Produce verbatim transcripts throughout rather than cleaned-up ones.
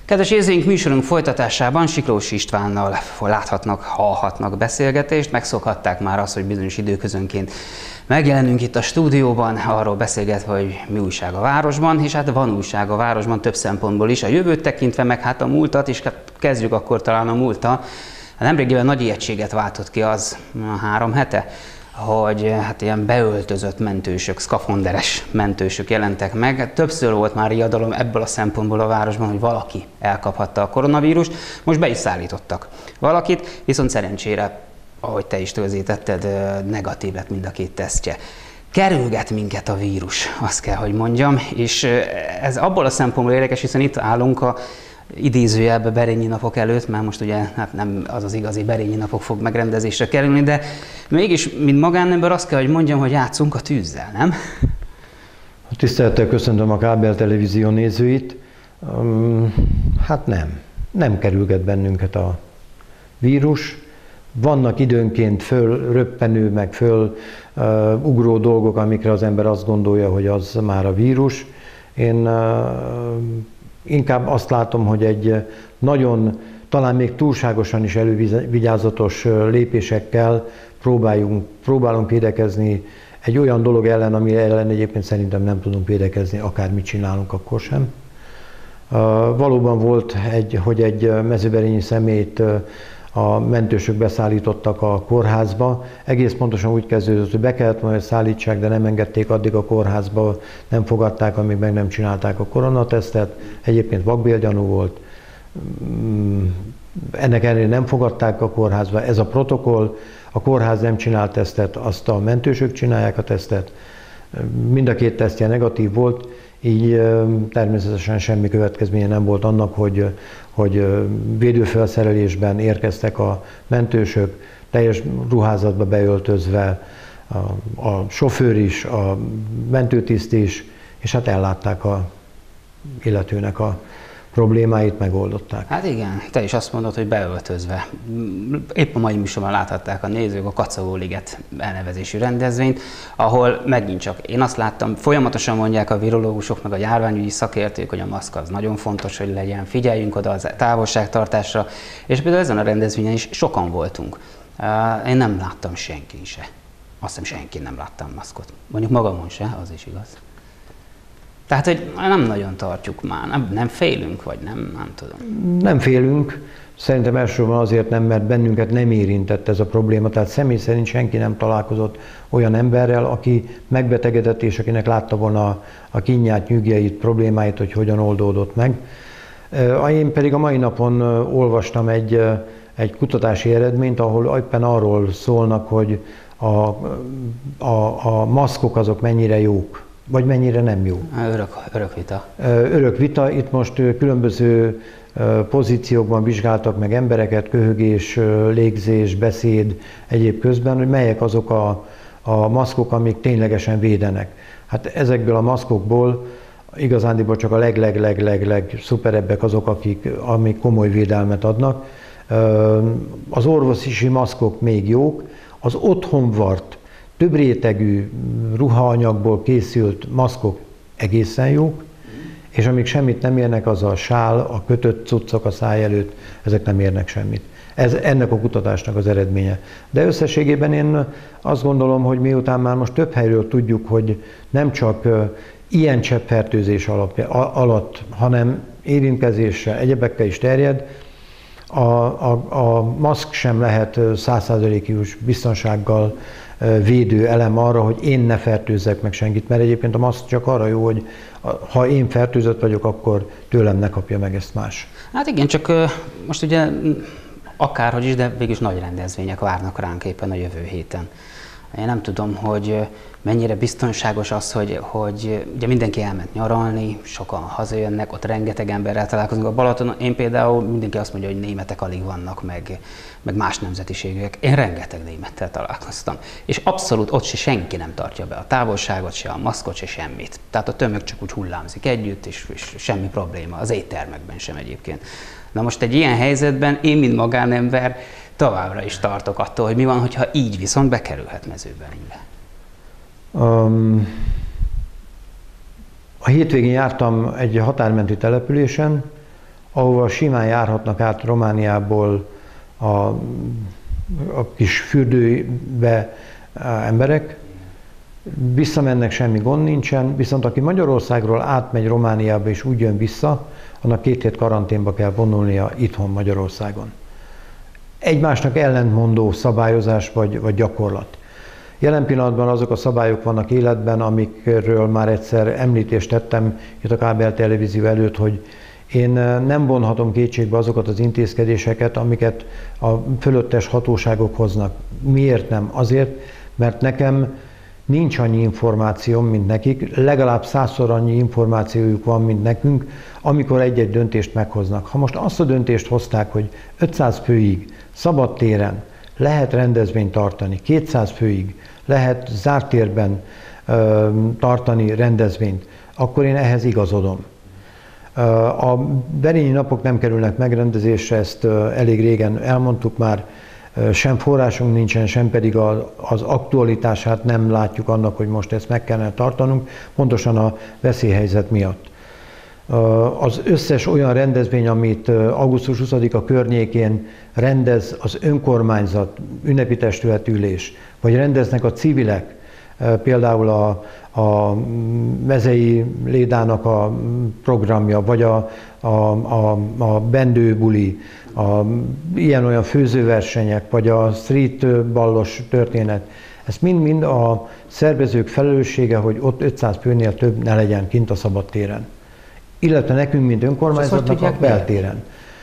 Kedves nézőink, műsorunk folytatásában Siklós Istvánnal láthatnak, hallhatnak beszélgetést. Megszokhatták már azt, hogy bizonyos időközönként megjelenünk itt a stúdióban, arról beszélgetve, hogy mi újság a városban, és hát van újság a városban több szempontból is, a jövőt tekintve, meg hát a múltat, és hát kezdjük akkor talán a múlttal. Nemrégiben nagy ijegységet váltott ki az három hete, hogy hát ilyen beöltözött mentősök, szkafanderes mentősök jelentek meg. Többször volt már riadalom ebből a szempontból a városban, hogy valaki elkaphatta a koronavírust. Most be is szállítottak valakit, viszont szerencsére, ahogy te is rögzítetted, negatív lett mind a két tesztje. Kerülget minket a vírus, azt kell, hogy mondjam, és ez abból a szempontból érdekes, hiszen itt állunk a idézőjelbe Berényi napok előtt, mert most ugye hát nem az az igazi Berényi napok fog megrendezésre kerülni, de mégis, mint magánember azt kell, hogy mondjam, hogy játszunk a tűzzel, nem? Tisztelettel köszöntöm a kábel televízió nézőit. Hát nem, nem kerülget bennünket a vírus. Vannak időnként fölröppenő, meg fölugró dolgok, amikre az ember azt gondolja, hogy az már a vírus. Én inkább azt látom, hogy egy nagyon, talán még túlságosan is elővigyázatos lépésekkel próbáljunk, próbálunk védekezni egy olyan dolog ellen, ami ellen egyébként szerintem nem tudunk védekezni, akármit csinálunk, akkor sem. Valóban volt, egy, hogy egy mezőberényi személyt a mentősök beszállítottak a kórházba. Egész pontosan úgy kezdődött, hogy be kellett volna, hogy szállítsák, de nem engedték addig a kórházba, nem fogadták, amíg meg nem csinálták a koronatesztet. Egyébként vakbélgyanú volt. Ennek ellenére nem fogadták a kórházba. Ez a protokoll, a kórház nem csinál tesztet, azt a mentősök csinálják a tesztet. Mind a két tesztje negatív volt, így természetesen semmi következménye nem volt annak, hogy, hogy védőfelszerelésben érkeztek a mentősök, teljes ruházatba beöltözve, a, a sofőr is, a mentőtiszt is, és hát ellátták a illetőnek a problémáit, megoldották. Hát igen, te is azt mondod, hogy beöltözve. Épp a mai műsorban láthatták a nézők a Kacagó Liget elnevezésű rendezvényt, ahol megint csak én azt láttam, folyamatosan mondják a virológusok, meg a járványügyi szakértők, hogy a maszk az nagyon fontos, hogy legyen, figyeljünk oda a távolságtartásra, és például ezen a rendezvényen is sokan voltunk. Én nem láttam senkin se. Azt hiszem senkin nem láttam maszkot. Mondjuk magamon se, az is igaz. Tehát, hogy nem nagyon tartjuk már, nem, nem félünk, vagy nem, nem tudom. Nem félünk. Szerintem elsősorban azért nem, mert bennünket nem érintett ez a probléma. Tehát személy szerint senki nem találkozott olyan emberrel, aki megbetegedett, és akinek látta volna a kínját, nyűgjeit, problémáit, hogy hogyan oldódott meg. Én pedig a mai napon olvastam egy, egy kutatási eredményt, ahol éppen arról szólnak, hogy a, a, a maszkok azok mennyire jók, vagy mennyire nem jó. Örök, örök vita. Örök vita. Itt most különböző pozíciókban vizsgáltak meg embereket, köhögés, légzés, beszéd, egyéb közben, hogy melyek azok a, a maszkok, amik ténylegesen védenek. Hát ezekből a maszkokból igazándiból csak a leg-leg-leg-leg-leg szuperebbek azok, akik, amik komoly védelmet adnak. Az orvosi maszkok még jók, az otthon vart, több rétegű ruhaanyagból készült maszkok egészen jók, és amíg semmit nem érnek, az a sál, a kötött cuccok a száj előtt, ezek nem érnek semmit. Ez ennek a kutatásnak az eredménye. De összességében én azt gondolom, hogy miután már most több helyről tudjuk, hogy nem csak ilyen cseppfertőzés alatt, hanem érintkezéssel, egyebekkel is terjed, a, a, a maszk sem lehet száz százalékos biztonsággal védő elem arra, hogy én ne fertőzzek meg senkit, mert egyébként a maszk csak arra jó, hogy ha én fertőzött vagyok, akkor tőlem ne kapja meg ezt más. Hát igen, csak most ugye akárhogy is, de végülis nagy rendezvények várnak ránk éppen a jövő héten. Én nem tudom, hogy mennyire biztonságos az, hogy, hogy ugye mindenki elment nyaralni, sokan hazajönnek, ott rengeteg emberrel találkozunk a Balatonon. Én például mindenki azt mondja, hogy németek alig vannak, meg, meg más nemzetiségűek. Én rengeteg némettel találkoztam. És abszolút ott se senki nem tartja be a távolságot, se a maszkot, se semmit. Tehát a tömeg csak úgy hullámzik együtt, és, és semmi probléma. Az éttermekben sem egyébként. Na most egy ilyen helyzetben én, mint magánember, továbbra is tartok attól, hogy mi van, hogyha így viszont bekerülhet Mezőberénybe. Um, a hétvégén jártam egy határmenti településen, ahova simán járhatnak át Romániából a, a kis fürdőbe emberek, visszamennek, semmi gond nincsen, viszont aki Magyarországról átmegy Romániába és úgy jön vissza, annak két hét karanténba kell vonulnia itthon Magyarországon. Egymásnak ellentmondó szabályozás vagy, vagy gyakorlat. Jelen pillanatban azok a szabályok vannak életben, amikről már egyszer említést tettem itt a kábel televízió előtt, hogy én nem vonhatom kétségbe azokat az intézkedéseket, amiket a fölöttes hatóságok hoznak. Miért nem? Azért, mert nekem nincs annyi információm, mint nekik, legalább százszor annyi információjuk van, mint nekünk, amikor egy-egy döntést meghoznak. Ha most azt a döntést hozták, hogy ötszáz főig szabadtéren lehet rendezvényt tartani, kétszáz főig lehet zárt térben ö, tartani rendezvényt, akkor én ehhez igazodom. A Berényi napok nem kerülnek megrendezésre, ezt elég régen elmondtuk már, sem forrásunk nincsen, sem pedig az aktualitását nem látjuk annak, hogy most ezt meg kellene tartanunk, pontosan a veszélyhelyzet miatt. Az összes olyan rendezvény, amit augusztus huszadika környékén rendez az önkormányzat, ünnepi testületülés, vagy rendeznek a civilek, például a, a Mezei Lédának a programja, vagy a, a, a, a bendőbuli, a ilyen-olyan főzőversenyek, vagy a street ballos történet. Ez mind-mind a szervezők felelőssége, hogy ott ötszáz főnél több ne legyen kint a szabadtéren. Illetve nekünk, mint önkormányzatnak a beltéren.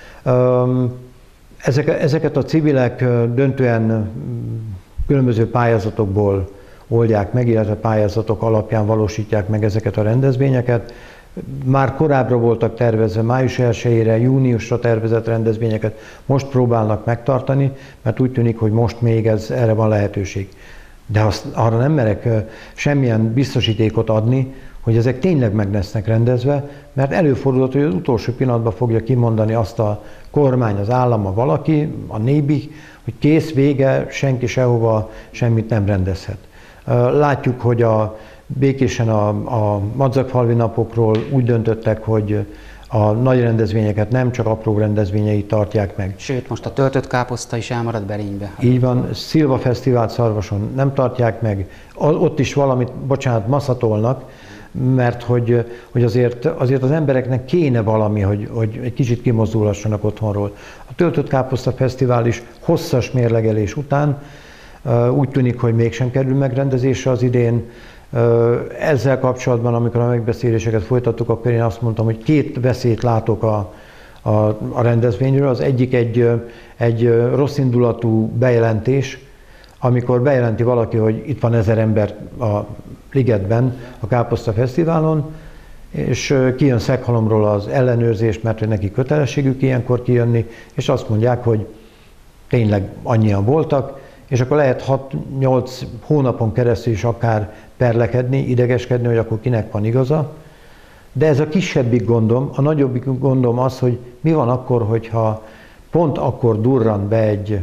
Ezeket, ezeket a civilek döntően különböző pályázatokból oldják meg, illetve pályázatok alapján valósítják meg ezeket a rendezvényeket. Már korábbra voltak tervezve, május elsejére, júniusra tervezett rendezvényeket most próbálnak megtartani, mert úgy tűnik, hogy most még ez, erre van lehetőség. De azt, arra nem merek semmilyen biztosítékot adni, hogy ezek tényleg meg lesznek rendezve, mert előfordulhat, hogy az utolsó pillanatban fogja kimondani azt a kormány, az állam, a valaki, a nébi, hogy kész, vége, senki sehova semmit nem rendezhet. Látjuk, hogy a, békésen a, a madzagfalvi napokról úgy döntöttek, hogy a nagy rendezvényeket nem csak apró rendezvényeit tartják meg. Sőt, most a töltött káposzta is elmarad Berénybe. Így van, Szilva Fesztivált Szarvason nem tartják meg, ott is valamit, bocsánat, maszatolnak, mert hogy, hogy azért, azért az embereknek kéne valami, hogy, hogy egy kicsit kimozdulhassanak otthonról. A Töltött Káposzta Fesztivál is hosszas mérlegelés után úgy tűnik, hogy mégsem kerül megrendezésre az idén. Ezzel kapcsolatban, amikor a megbeszéléseket folytattuk, akkor én azt mondtam, hogy két veszélyt látok a, a, a rendezvényről. Az egyik egy, egy rosszindulatú bejelentés, amikor bejelenti valaki, hogy itt van ezer ember a Ligetben, a Káposzta Fesztiválon, és kijön Szeghalomról az ellenőrzés, mert hogy neki kötelességük ilyenkor kijönni, és azt mondják, hogy tényleg annyian voltak, és akkor lehet hat-nyolc hónapon keresztül is akár perlekedni, idegeskedni, hogy akkor kinek van igaza. De ez a kisebbik gondom, a nagyobbik gondom az, hogy mi van akkor, hogyha pont akkor durran be egy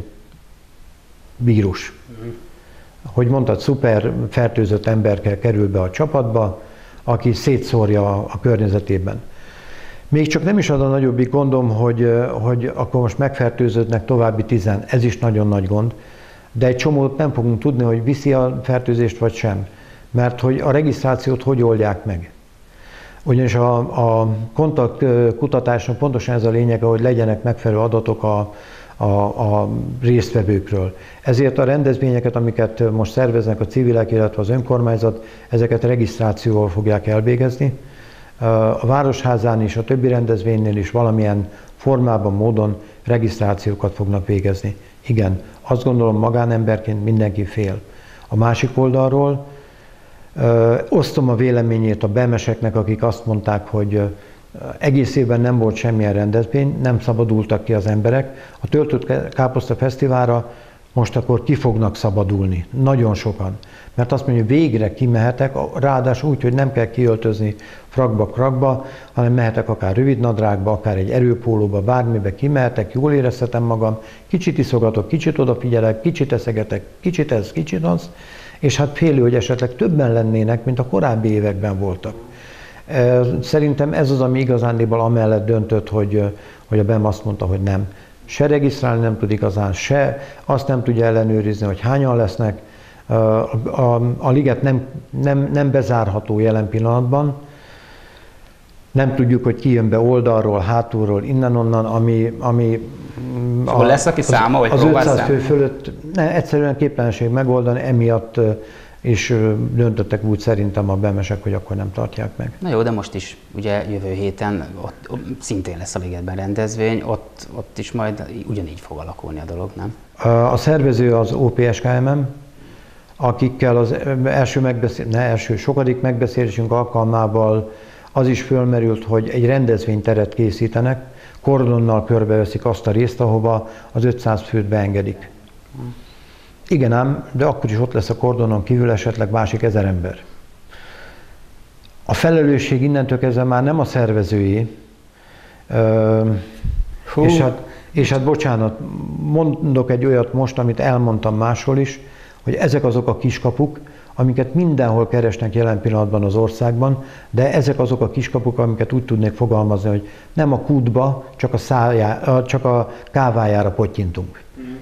vírus. Hogy mondtad, szuper fertőzött emberkel kerül be a csapatba, aki szétszórja a környezetében. Még csak nem is az a nagyobbik gondom, hogy, hogy akkor most megfertőződnek további tizen, ez is nagyon nagy gond, de egy csomót nem fogunk tudni, hogy viszi a fertőzést vagy sem, mert hogy a regisztrációt hogy oldják meg. Ugyanis a, a kontaktkutatásnak pontosan ez a lényege, hogy legyenek megfelelő adatok a, a, a résztvevőkről. Ezért a rendezvényeket, amiket most szerveznek a civilek, illetve az önkormányzat, ezeket regisztrációval fogják elvégezni. A Városházán is, a többi rendezvénynél is valamilyen formában, módon regisztrációkat fognak végezni. Igen, azt gondolom, magánemberként mindenki fél. A másik oldalról ö, osztom a véleményét a bemeseknek, akik azt mondták, hogy ö, egész évben nem volt semmilyen rendezvény, nem szabadultak ki az emberek. A Töltött Káposzta Fesztiválra most akkor ki fognak szabadulni. Nagyon sokan. Mert azt mondja, hogy végre kimehetek, ráadásul úgy, hogy nem kell kiöltözni frakba, krakba, hanem mehetek akár rövidnadrágba, akár egy erőpólóba, bármibe kimehetek, jól érezhetem magam, kicsit iszogatok, kicsit odafigyelek, kicsit eszegetek, kicsit ez, kicsit az, és hát félő, hogy esetleg többen lennének, mint a korábbi években voltak. Szerintem ez az, ami igazándiból amellett döntött, hogy, hogy a bé e em azt mondta, hogy nem. Se regisztrálni nem tud igazán, se azt nem tudja ellenőrizni, hogy hányan lesznek. A, a, a liget nem, nem, nem bezárható jelen pillanatban. Nem tudjuk, hogy ki jön be oldalról, hátulról, innen-onnan, ami... ami a, lesz, aki száma, vagy az ötszáz szám? fő fölött ne, egyszerűen képtelenség megoldani, emiatt és döntöttek úgy szerintem a bé e em-esek, hogy akkor nem tartják meg. Na jó, de most is ugye jövő héten ott, ott szintén lesz a ligetben rendezvény, ott, ott is majd ugyanígy fog alakulni a dolog, nem? A szervező az o pé es ká em em, akikkel az első megbeszél, ne első, sokadik megbeszélésünk alkalmával az is fölmerült, hogy egy rendezvényteret készítenek, kordonnal körbeveszik azt a részt, ahova az ötszáz főt beengedik. Igen ám, de akkor is ott lesz a kordonon kívül esetleg másik ezer ember. A felelősség innentől kezdve már nem a szervezői, és hát, és hát bocsánat, mondok egy olyat most, amit elmondtam máshol is, hogy ezek azok a kiskapuk, amiket mindenhol keresnek jelen pillanatban az országban, de ezek azok a kiskapuk, amiket úgy tudnék fogalmazni, hogy nem a kútba, csak a, szájá, csak a kávájára pottyintunk. Mm.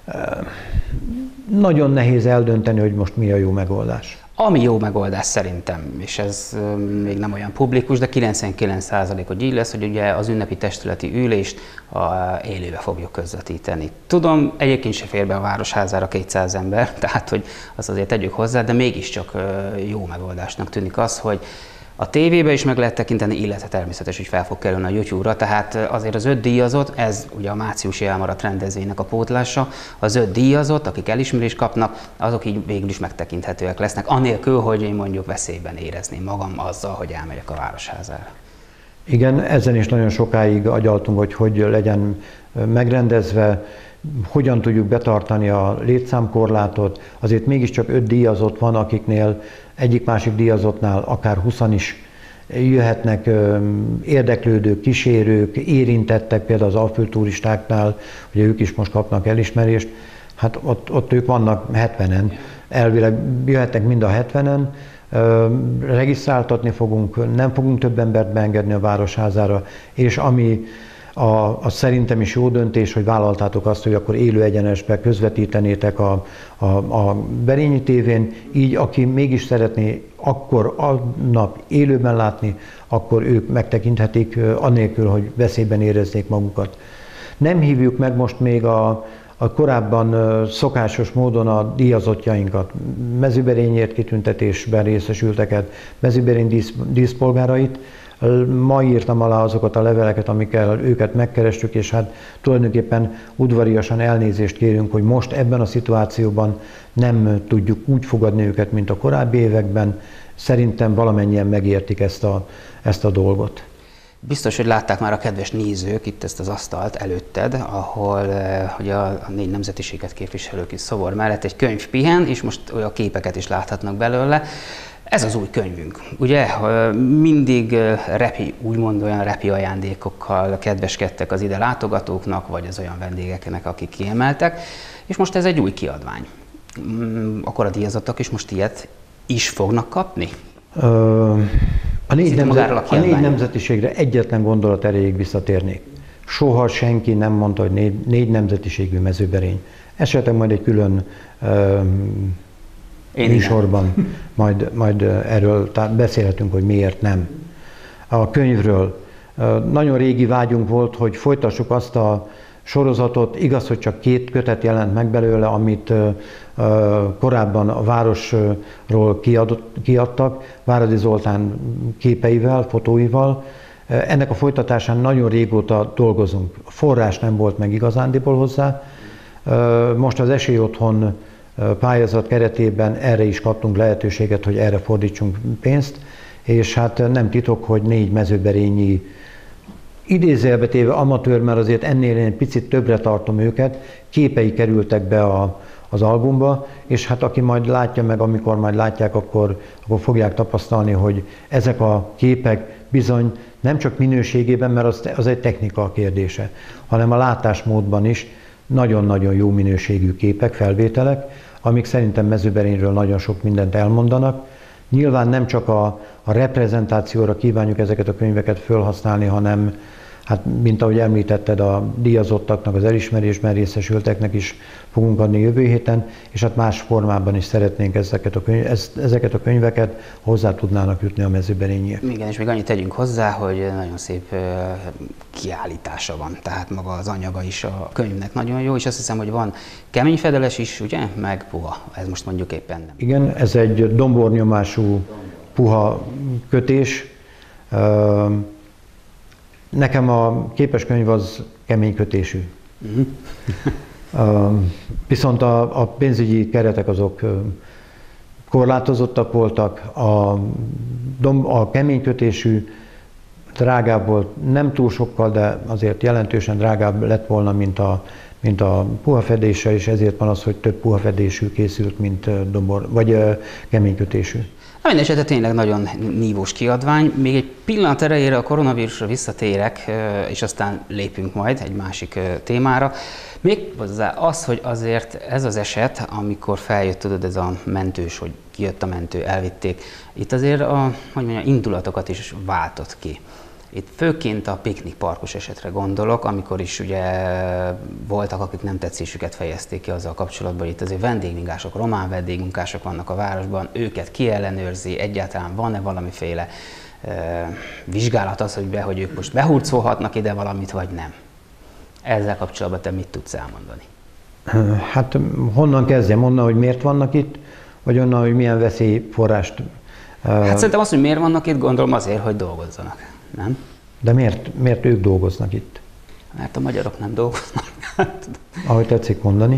Nagyon nehéz eldönteni, hogy most mi a jó megoldás. Ami jó megoldás szerintem, és ez még nem olyan publikus, de kilencvenkilenc százalék, hogy így lesz, hogy ugye az ünnepi testületi ülést a élőbe fogjuk közvetíteni. Tudom, egyébként se fér be a Városházára kétszáz ember, tehát hogy azt azért tegyük hozzá, de mégiscsak jó megoldásnak tűnik az, hogy a tévébe is meg lehet tekinteni, illetve természetes, hogy fel fog kerülni a YouTube-ra, tehát azért az öt díjazott, ez ugye a márciusi elmaradt rendezvénynek a pótlása, az öt díjazott, akik elismerést kapnak, azok így végül is megtekinthetőek lesznek, anélkül, hogy én mondjuk veszélyben érezném magam azzal, hogy elmegyek a Városházára. Igen, ezen is nagyon sokáig agyaltunk, hogy hogy legyen megrendezve, hogyan tudjuk betartani a létszámkorlátot, azért mégiscsak öt díjazott van, akiknél egyik-másik díjazottnál akár húszan is jöhetnek érdeklődők, kísérők, érintettek, például az alföldturistáknál, hogy ők is most kapnak elismerést, hát ott, ott ők vannak hetvenen, elvileg jöhetnek mind a hetvenen, regisztráltatni fogunk, nem fogunk több embert beengedni a Városházára, és ami A, a szerintem is jó döntés, hogy vállaltátok azt, hogy akkor élő egyenesbe közvetítenétek a, a, a Berényi tévén, így aki mégis szeretné akkor a nap élőben látni, akkor ők megtekinthetik, anélkül, hogy veszélyben éreznék magukat. Nem hívjuk meg most még a, a korábban szokásos módon a díjazottjainkat, Mezőberényért kitüntetésben részesülteket, Mezőberény dísz, díszpolgárait. Ma írtam alá azokat a leveleket, amikkel őket megkerestük, és hát tulajdonképpen udvariasan elnézést kérünk, hogy most ebben a szituációban nem tudjuk úgy fogadni őket, mint a korábbi években. Szerintem valamennyien megértik ezt a, ezt a dolgot. Biztos, hogy látták már a kedves nézők itt ezt az asztalt előtted, ahol hogy a, a négy nemzetiséget képviselők is szobor mellett egy könyv pihen, és most olyan képeket is láthatnak belőle. Ez az új könyvünk, ugye? Mindig repi, úgymond olyan repi ajándékokkal kedveskedtek az ide látogatóknak, vagy az olyan vendégeknek, akik kiemeltek, és most ez egy új kiadvány. Akkor a díjazottak is most ilyet is fognak kapni? Ö, a, négy nemzet, a, a négy nemzetiségre egyetlen gondolat erejéig visszatérnék. Soha senki nem mondta, hogy négy, négy nemzetiségű Mezőberény. Esetleg majd egy külön ö, Én műsorban majd, majd erről beszélhetünk, hogy miért nem. A könyvről nagyon régi vágyunk volt, hogy folytassuk azt a sorozatot, igaz, hogy csak két kötet jelent meg belőle, amit korábban a városról kiadott, kiadtak, Váradi Zoltán képeivel, fotóival. Ennek a folytatásán nagyon régóta dolgozunk. Forrás nem volt meg igazándiból hozzá. Most az Esélyotthon pályázat keretében erre is kaptunk lehetőséget, hogy erre fordítsunk pénzt, és hát nem titok, hogy négy mezőberényi idézőjelbe téve amatőr, mert azért ennél én egy picit többre tartom őket, képei kerültek be a, az albumba, és hát aki majd látja meg, amikor majd látják, akkor, akkor fogják tapasztalni, hogy ezek a képek bizony nem csak minőségében, mert az, az egy technika kérdése, hanem a látásmódban is nagyon-nagyon jó minőségű képek, felvételek, amik szerintem Mezőberényről nagyon sok mindent elmondanak, Nyilván nem csak a, a reprezentációra kívánjuk ezeket a könyveket felhasználni, hanem hát, mint ahogy említetted, a díjazottaknak, az elismerésben részesülteknek is fogunk adni jövő héten, és hát más formában is szeretnénk ezeket a, könyv, ezeket a könyveket hozzá tudnának jutni a mezőberényiek. Igen, és még annyit tegyünk hozzá, hogy nagyon szép kiállítása van, tehát maga az anyaga is a könyvnek nagyon jó, és azt hiszem, hogy van kemény fedeles is, ugye, meg puha, ez most mondjuk éppen nem. Igen, ez egy dombornyomású puha kötés. Nekem a képeskönyv az kemény kötésű. Uh-huh. uh, viszont a, a pénzügyi keretek azok uh, korlátozottak voltak, a, dom, a kemény kötésű drágább volt, nem túl sokkal, de azért jelentősen drágább lett volna, mint a, mint a puha fedése, és ezért van az, hogy több puha fedésű készült, mint dombor, vagy uh, kemény kötésű. Na, minden esetre tényleg nagyon nívós kiadvány. Még egy pillanat erejére a koronavírusra visszatérek, és aztán lépünk majd egy másik témára. Méghozzá az, hogy azért ez az eset, amikor feljött, tudod, ez a mentős, hogy kijött a mentő, elvitték, itt azért a, hogy mondjam, indulatokat is váltott ki. Itt főként a piknikparkos esetre gondolok, amikor is ugye voltak, akik nem tetszésüket fejezték ki azzal kapcsolatban, itt azért vendégmunkások, román vendégmunkások vannak a városban, őket ki ellenőrzi, egyáltalán van-e valamiféle e, vizsgálat az, hogy, be, hogy ők most behurcolhatnak ide valamit, vagy nem. Ezzel kapcsolatban te mit tudsz elmondani? Hát honnan kezdjem? Onnan, hogy miért vannak itt, vagy onnan, hogy milyen veszélyforrást? Hát szerintem azt, hogy miért vannak itt, gondolom azért, hogy dolgozzanak. Nem? De miért, miért ők dolgoznak itt? Mert a magyarok nem dolgoznak. Ahogy tetszik mondani.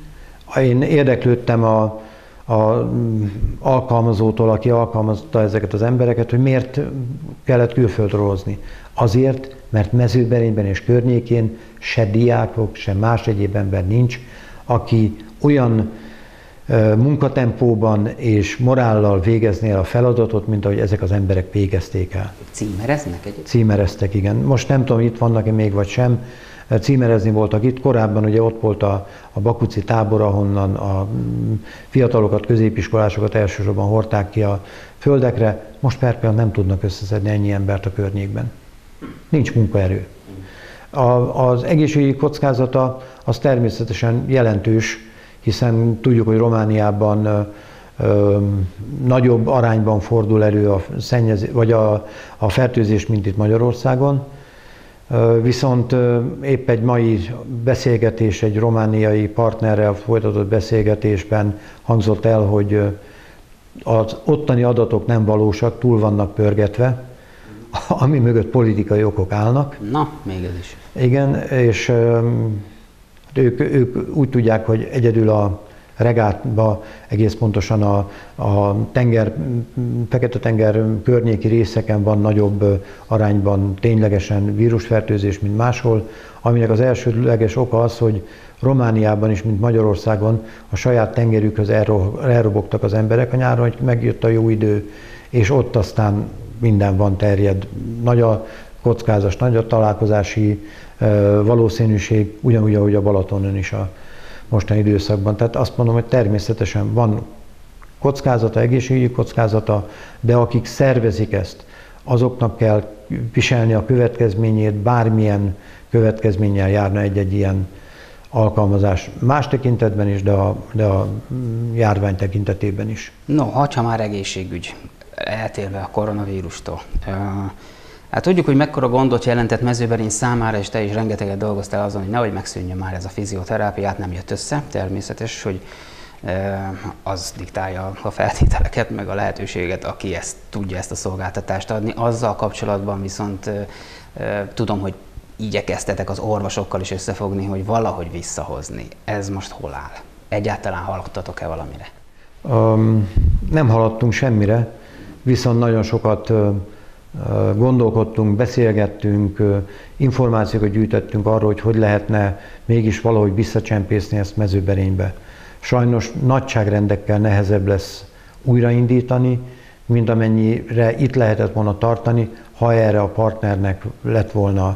Én érdeklődtem a, a alkalmazótól, aki alkalmazta ezeket az embereket, hogy miért kellett külföldről hozni. Azért, mert Mezőberényben és környékén se diákok, se más egyéb ember nincs, aki olyan munkatempóban és morállal végezné el a feladatot, mint ahogy ezek az emberek végezték el. Címereznek egyébként? Címereztek, igen. Most nem tudom, itt vannak-e még vagy sem. Címerezni voltak itt. Korábban ugye ott volt a, a Bakuci tábor, ahonnan a fiatalokat, középiskolásokat elsősorban hordták ki a földekre. Most per pillanat nem tudnak összeszedni ennyi embert a környékben. Nincs munkaerő. A, az egészségügyi kockázata az természetesen jelentős, hiszen tudjuk, hogy Romániában ö, ö, nagyobb arányban fordul elő a, szennyezés, vagy a, a fertőzés, mint itt Magyarországon. Ö, viszont ö, épp egy mai beszélgetés, egy romániai partnerrel folytatott beszélgetésben hangzott el, hogy ö, az ottani adatok nem valósak, túl vannak pörgetve, ami mögött politikai okok állnak. Na, még ez is. Igen, és ö, Ők, ők úgy tudják, hogy egyedül a regátba, egész pontosan a, a tenger, Fekete-tenger környéki részeken van nagyobb arányban ténylegesen vírusfertőzés, mint máshol, aminek az elsődleges oka az, hogy Romániában is, mint Magyarországon a saját tengerükhöz elrobogtak az emberek a nyáron, hogy megjött a jó idő, és ott aztán minden van, terjed. Nagy a kockázat, nagy a találkozási valószínűség, ugyanúgy, ahogy a Balatonon is a mostani időszakban. Tehát azt mondom, hogy természetesen van kockázata, egészségügyi kockázata, de akik szervezik ezt, azoknak kell viselni a következményét, bármilyen következménnyel járna egy-egy ilyen alkalmazás. Más tekintetben is, de a, de a járvány tekintetében is. No, ha már egészségügy, eltérve a koronavírustól. Hát tudjuk, hogy mekkora gondot jelentett Mezőberény számára, és te is rengeteget dolgoztál azon, hogy nehogy megszűnjön már ez a fizioterápiát, nem jött össze. Természetes, hogy az diktálja a feltételeket, meg a lehetőséget, aki ezt tudja ezt a szolgáltatást adni. Azzal kapcsolatban viszont tudom, hogy igyekeztetek az orvosokkal is összefogni, hogy valahogy visszahozni. Ez most hol áll? Egyáltalán haladtatok-e valamire? Um, nem haladtunk semmire, viszont nagyon sokat uh, gondolkodtunk, beszélgettünk, uh, információkat gyűjtöttünk arról, hogy hogy lehetne mégis valahogy visszacsempészni ezt Mezőberénybe. Sajnos nagyságrendekkel nehezebb lesz újraindítani, mint amennyire itt lehetett volna tartani, ha erre a partnernek lett volna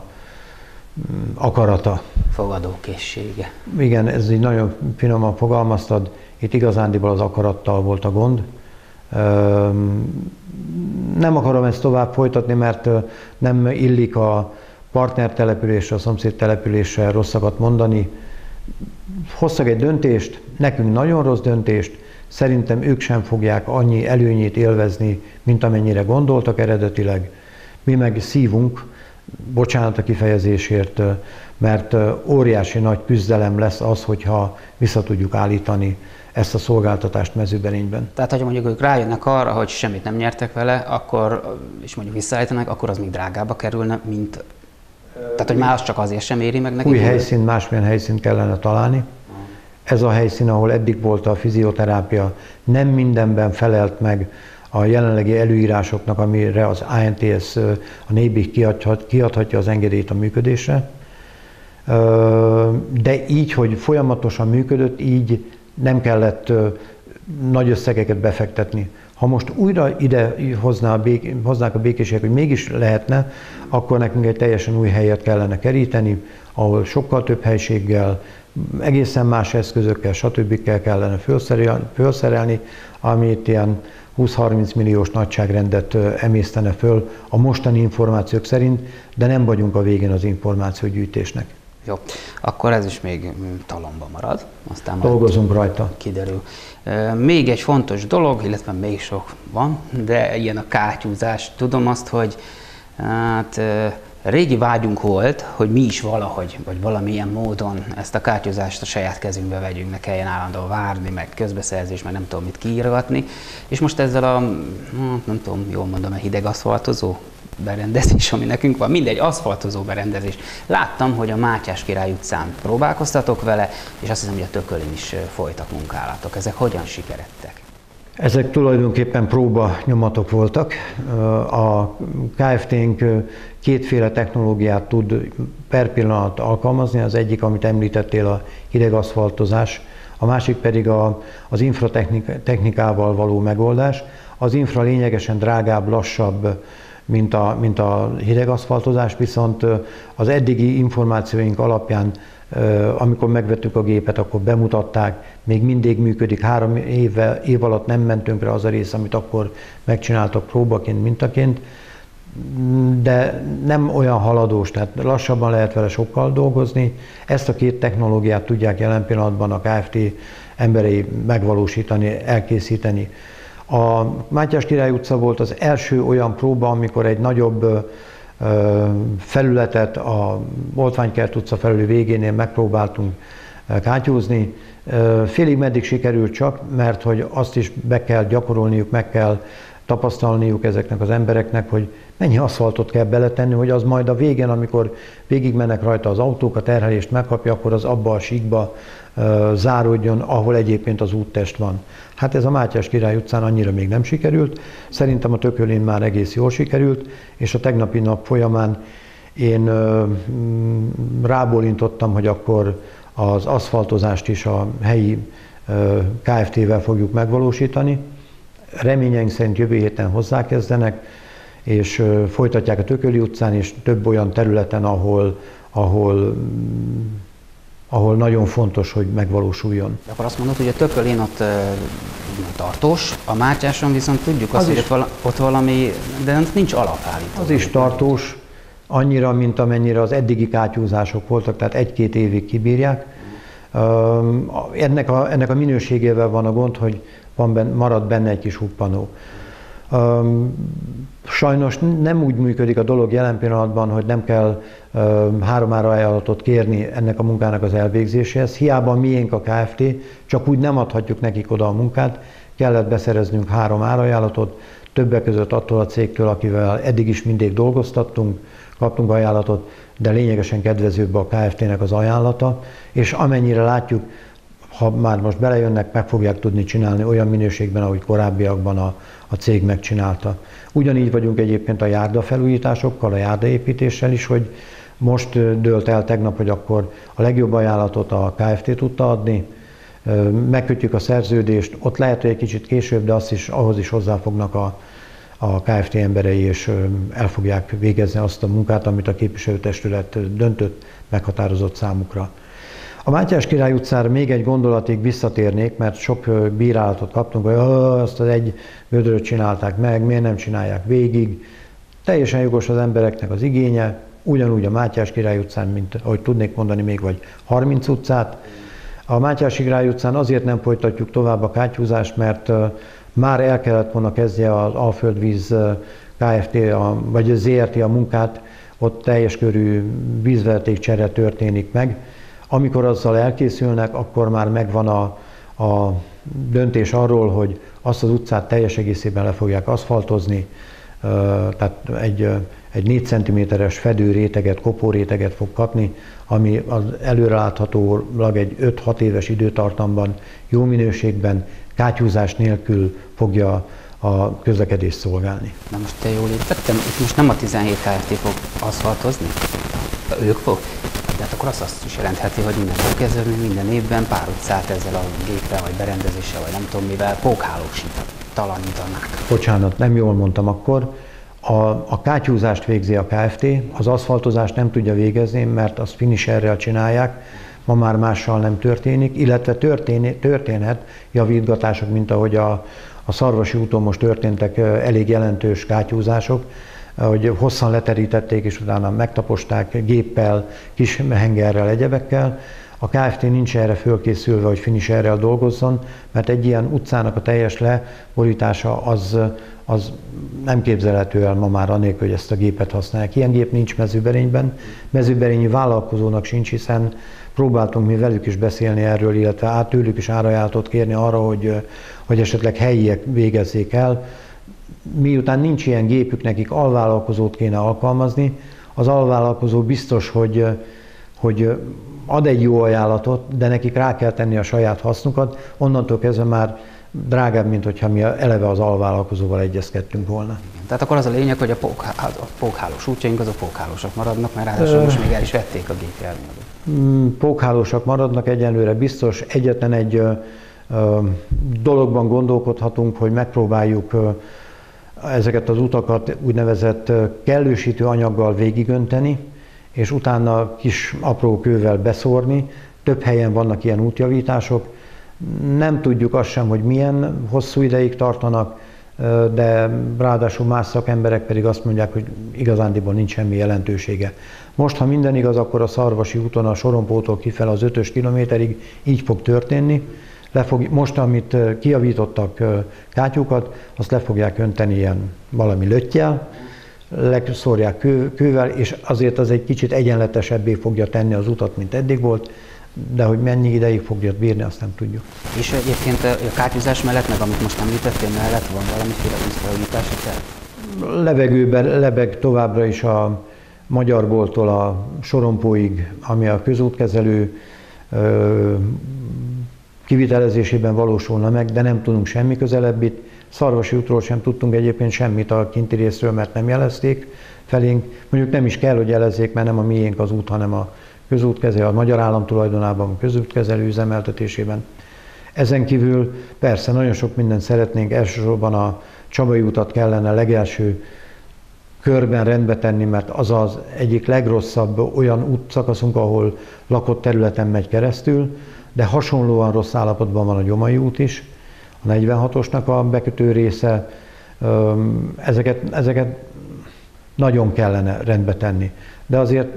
akarata. Fogadókészsége. Igen, ez így nagyon finoman fogalmaztad, itt igazándiból az akarattal volt a gond. Nem akarom ezt tovább folytatni, mert nem illik a partnertelepülésre, a szomszédtelepülésre rosszakat mondani. Hoztak egy döntést, nekünk nagyon rossz döntést, szerintem ők sem fogják annyi előnyét élvezni, mint amennyire gondoltak eredetileg. Mi meg szívunk, bocsánat a kifejezésért, mert óriási nagy küzdelem lesz az, hogyha vissza tudjuk állítani ezt a szolgáltatást Mezőberényben. Tehát, ha mondjuk ők rájönnek arra, hogy semmit nem nyertek vele, akkor, és mondjuk visszaállítanak, akkor az még drágába kerülne, mint... Tehát, hogy már az csak azért sem éri meg nekik? Új helyszín, másmilyen helyszínt kellene találni. Ez a helyszín, ahol eddig volt a fizioterápia, nem mindenben felelt meg a jelenlegi előírásoknak, amire az á en té es, a NÉBIK kiadhat, kiadhatja az engedélyt a működésre. De így, hogy folyamatosan működött, így nem kellett nagy összegeket befektetni. Ha most újra ide hozná a bék, hoznák a békések, hogy mégis lehetne, akkor nekünk egy teljesen új helyet kellene keríteni, ahol sokkal több helységgel, egészen más eszközökkel, stb. Kellene felszerelni, amit ilyen húsz-harminc milliós nagyságrendet emésztene föl a mostani információk szerint, de nem vagyunk a végén az információgyűjtésnek. Jó, akkor ez is még talomba marad, aztán dolgozunk rajta. Kiderül. Még egy fontos dolog, illetve még sok van, de ilyen a kátyúzás. Tudom azt, hogy hát, régi vágyunk volt, hogy mi is valahogy, vagy valamilyen módon ezt a kátyúzást a saját kezünkbe vegyünk, ne kelljen állandóan várni, meg közbeszerzés, meg nem tudom mit kiírgatni. És most ezzel a, nem tudom, jól mondom, a hideg aszfaltozó berendezés, ami nekünk van, mindegy, aszfaltozó berendezés. Láttam, hogy a Mátyás Király utcán próbálkoztatok vele, és azt hiszem, hogy a Tökölin is folytak munkálatok. Ezek hogyan sikeredtek? Ezek tulajdonképpen próba nyomatok voltak. A ká ef té-nk kétféle technológiát tud per pillanat alkalmazni, az egyik, amit említettél, a hidegaszfaltozás, a másik pedig a, az infratechnikával való megoldás. Az infra lényegesen drágább, lassabb, mint a, mint a hidegaszfaltozás, viszont az eddigi információink alapján, amikor megvettük a gépet, akkor bemutatták, még mindig működik, három éve, év alatt nem ment tönkre az a rész, amit akkor megcsináltak próbaként, mintaként, de nem olyan haladós, tehát lassabban lehet vele sokkal dolgozni. Ezt a két technológiát tudják jelen pillanatban a ká ef té emberei megvalósítani, elkészíteni. A Mátyás Király utca volt az első olyan próba, amikor egy nagyobb felületet a Oltványkert utca felüli végénél megpróbáltunk kátyúzni. Félig meddig sikerült csak, mert hogy azt is be kell gyakorolniuk, meg kell tapasztalniuk ezeknek az embereknek, hogy mennyi aszfaltot kell beletenni, hogy az majd a végén, amikor végigmennek rajta az autók, a terhelést megkapja, akkor az abba a síkba uh, záródjon, ahol egyébként az úttest van. Hát ez a Mátyás Király utcán annyira még nem sikerült, szerintem a Tökölin már egész jól sikerült, és a tegnapi nap folyamán én uh, rábólintottam, hogy akkor az aszfaltozást is a helyi uh, ká ef té-vel fogjuk megvalósítani. Reményeink szerint jövő héten hozzákezdenek, és folytatják a Tököli utcán, és több olyan területen, ahol, ahol, ahol nagyon fontos, hogy megvalósuljon. De akkor azt mondod, hogy a Tökölén ott tartós, a Mátyáson viszont tudjuk azt, az hogy ott valami, de nincs alapállító. Az is tartós, annyira, mint amennyire az eddigi kátyúzások voltak, tehát egy-két évig kibírják. Ennek a, ennek a minőségével van a gond, hogy van benne, marad benne egy kis huppanó. Sajnos nem úgy működik a dolog jelen pillanatban, hogy nem kell három árajánlatot kérni ennek a munkának az elvégzéséhez. Hiába miénk a ká ef té, csak úgy nem adhatjuk nekik oda a munkát, kellett beszereznünk három árajánlatot, többek között attól a cégtől, akivel eddig is mindig dolgoztattunk, kaptunk ajánlatot, de lényegesen kedvezőbb a ká ef té-nek az ajánlata, és amennyire látjuk, ha már most belejönnek, meg fogják tudni csinálni olyan minőségben, ahogy korábbiakban a, a cég megcsinálta. Ugyanígy vagyunk egyébként a járdafelújításokkal, a járdaépítéssel is, hogy most dőlt el tegnap, hogy akkor a legjobb ajánlatot a ká ef té tudta adni, megkötjük a szerződést, ott lehet, hogy egy kicsit később, de azt is, ahhoz is hozzáfognak a, a ká ef té emberei, és el fogják végezni azt a munkát, amit a képviselőtestület döntött, meghatározott számukra. A Mátyás Király utcára még egy gondolatig visszatérnék, mert sok bírálatot kaptunk, hogy azt az egy gödröt csinálták meg, miért nem csinálják végig. Teljesen jogos az embereknek az igénye, ugyanúgy a Mátyás Király utcán, mint ahogy tudnék mondani még vagy harminc utcát. A Mátyás Király utcán azért nem folytatjuk tovább a kátyúzást, mert már el kellett volna kezdje az Alföldvíz Kft. A, vagy a zé er té a munkát, ott teljes körű vízvezetékcsere történik meg. Amikor azzal elkészülnek, akkor már megvan a, a döntés arról, hogy azt az utcát teljes egészében le fogják aszfaltozni, tehát egy, egy négy centiméteres fedőréteget, kopóréteget fog kapni, ami az előreláthatólag egy öt-hat éves időtartamban, jó minőségben, kátyúzás nélkül fogja a közlekedést szolgálni. Na most te jól értettem, itt most nem a tizenhét Kft. Fog aszfaltozni? Ők fog? De hát akkor azt, azt is jelentheti, hogy minden kezdődni minden évben pár utcát ezzel a géppel, vagy berendezéssel, vagy nem tudom mivel pókhálósítanítanák. Bocsánat, nem jól mondtam akkor. A, a kátyúzást végzi a Kft., az aszfaltozást nem tudja végezni, mert azt finisherrel csinálják, ma már mással nem történik, illetve történ, történhet javítgatások, mint ahogy a, a Szarvasi úton most történtek elég jelentős kátyúzások, hogy hosszan leterítették, és utána megtaposták géppel, kis hengerrel, egyebekkel. A Kft. Nincs erre fölkészülve, hogy finisherrel dolgozzon, mert egy ilyen utcának a teljes leborítása az, az nem képzelhető el ma már anélkül, hogy ezt a gépet használják. Ilyen gép nincs Mezőberényben, mezőberényi vállalkozónak sincs, hiszen próbáltunk mi velük is beszélni erről, illetve át tőlük is árajánlatot kérni arra, hogy, hogy esetleg helyiek végezzék el. Miután nincs ilyen gépük, nekik alvállalkozót kéne alkalmazni. Az alvállalkozó biztos, hogy, hogy ad egy jó ajánlatot, de nekik rá kell tenni a saját hasznukat, onnantól kezdve már drágább, mint hogyha mi eleve az alvállalkozóval egyezkedtünk volna. Tehát akkor az a lényeg, hogy a, pókhá, a pókhálós útjaink azok pókhálósak maradnak, mert ráadásul most még el is vették a gépjárművet. Pókhálósak maradnak egyenlőre biztos. Egyetlen egy ö, ö, dologban gondolkodhatunk, hogy megpróbáljuk ö, ezeket az utakat úgynevezett kellősítő anyaggal végigönteni, és utána kis apró kővel beszórni. Több helyen vannak ilyen útjavítások. Nem tudjuk azt sem, hogy milyen hosszú ideig tartanak, de ráadásul más szakemberek pedig azt mondják, hogy igazándiból nincs semmi jelentősége. Most, ha minden igaz, akkor a Szarvasi úton a Sorompótól kifele az ötös kilométerig így fog történni. Le fog, most, amit kijavítottak kátyúkat, azt le fogják önteni ilyen valami löttyel, leszórják kő, kővel, és azért az egy kicsit egyenletesebbé fogja tenni az utat, mint eddig volt, de hogy mennyi ideig fogja bírni, azt nem tudjuk. És egyébként a kátyúzás mellett, meg amit most említettél mellett, van valamiféle útfelújítási terv? Levegőben lebeg továbbra is a Magyarbolttól a Sorompóig, ami a közútkezelő ö, kivitelezésében valósulna meg, de nem tudunk semmi közelebbit. Szarvasi útról sem tudtunk egyébként semmit a kinti részről, mert nem jelezték felénk. Mondjuk nem is kell, hogy jelezzék, mert nem a miénk az út, hanem a közútkezelő, a magyar állam tulajdonában, a közútkezelő üzemeltetésében. Ezen kívül persze nagyon sok mindent szeretnénk, elsősorban a Csabai utat kellene legelső körben rendbe tenni, mert az az egyik legrosszabb olyan útszakaszunk, ahol lakott területen megy keresztül, de hasonlóan rossz állapotban van a Gyomai út is, a negyvenhatosnak a bekötő része, ezeket, ezeket nagyon kellene rendbe tenni. De azért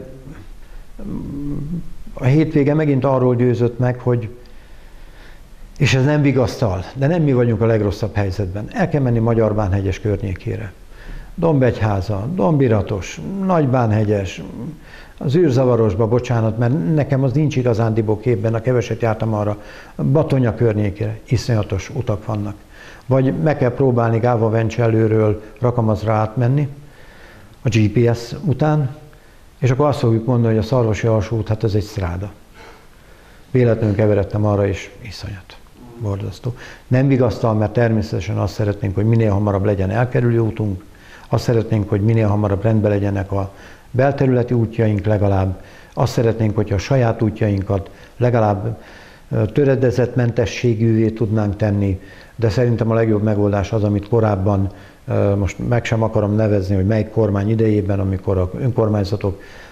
a hétvége megint arról győzött meg, hogy, és ez nem vigasztal, de nem mi vagyunk a legrosszabb helyzetben. El kell menni Magyarbánhegyes környékére. Dombegyháza, Dombiratos, Nagybánhegyes, az űrzavarosba, bocsánat, mert nekem az nincs igazándiból képben, a keveset jártam arra, Batonya környékére, iszonyatos utak vannak. Vagy meg kell próbálni Gáva-Vencselőről Rakamazra átmenni a gé pé es után, és akkor azt fogjuk mondani, hogy a Szarvasi alsó út, hát ez egy sztráda. Véletlenül keveredtem arra is, iszonyat, borzasztó. Nem vigasztal, mert természetesen azt szeretnénk, hogy minél hamarabb legyen elkerülő útunk, azt szeretnénk, hogy minél hamarabb rendben legyenek a belterületi útjaink legalább, azt szeretnénk, hogyha a saját útjainkat legalább töredezetmentességűvé tudnánk tenni, de szerintem a legjobb megoldás az, amit korábban, most meg sem akarom nevezni, hogy melyik kormány idejében, amikor a önkormányzatok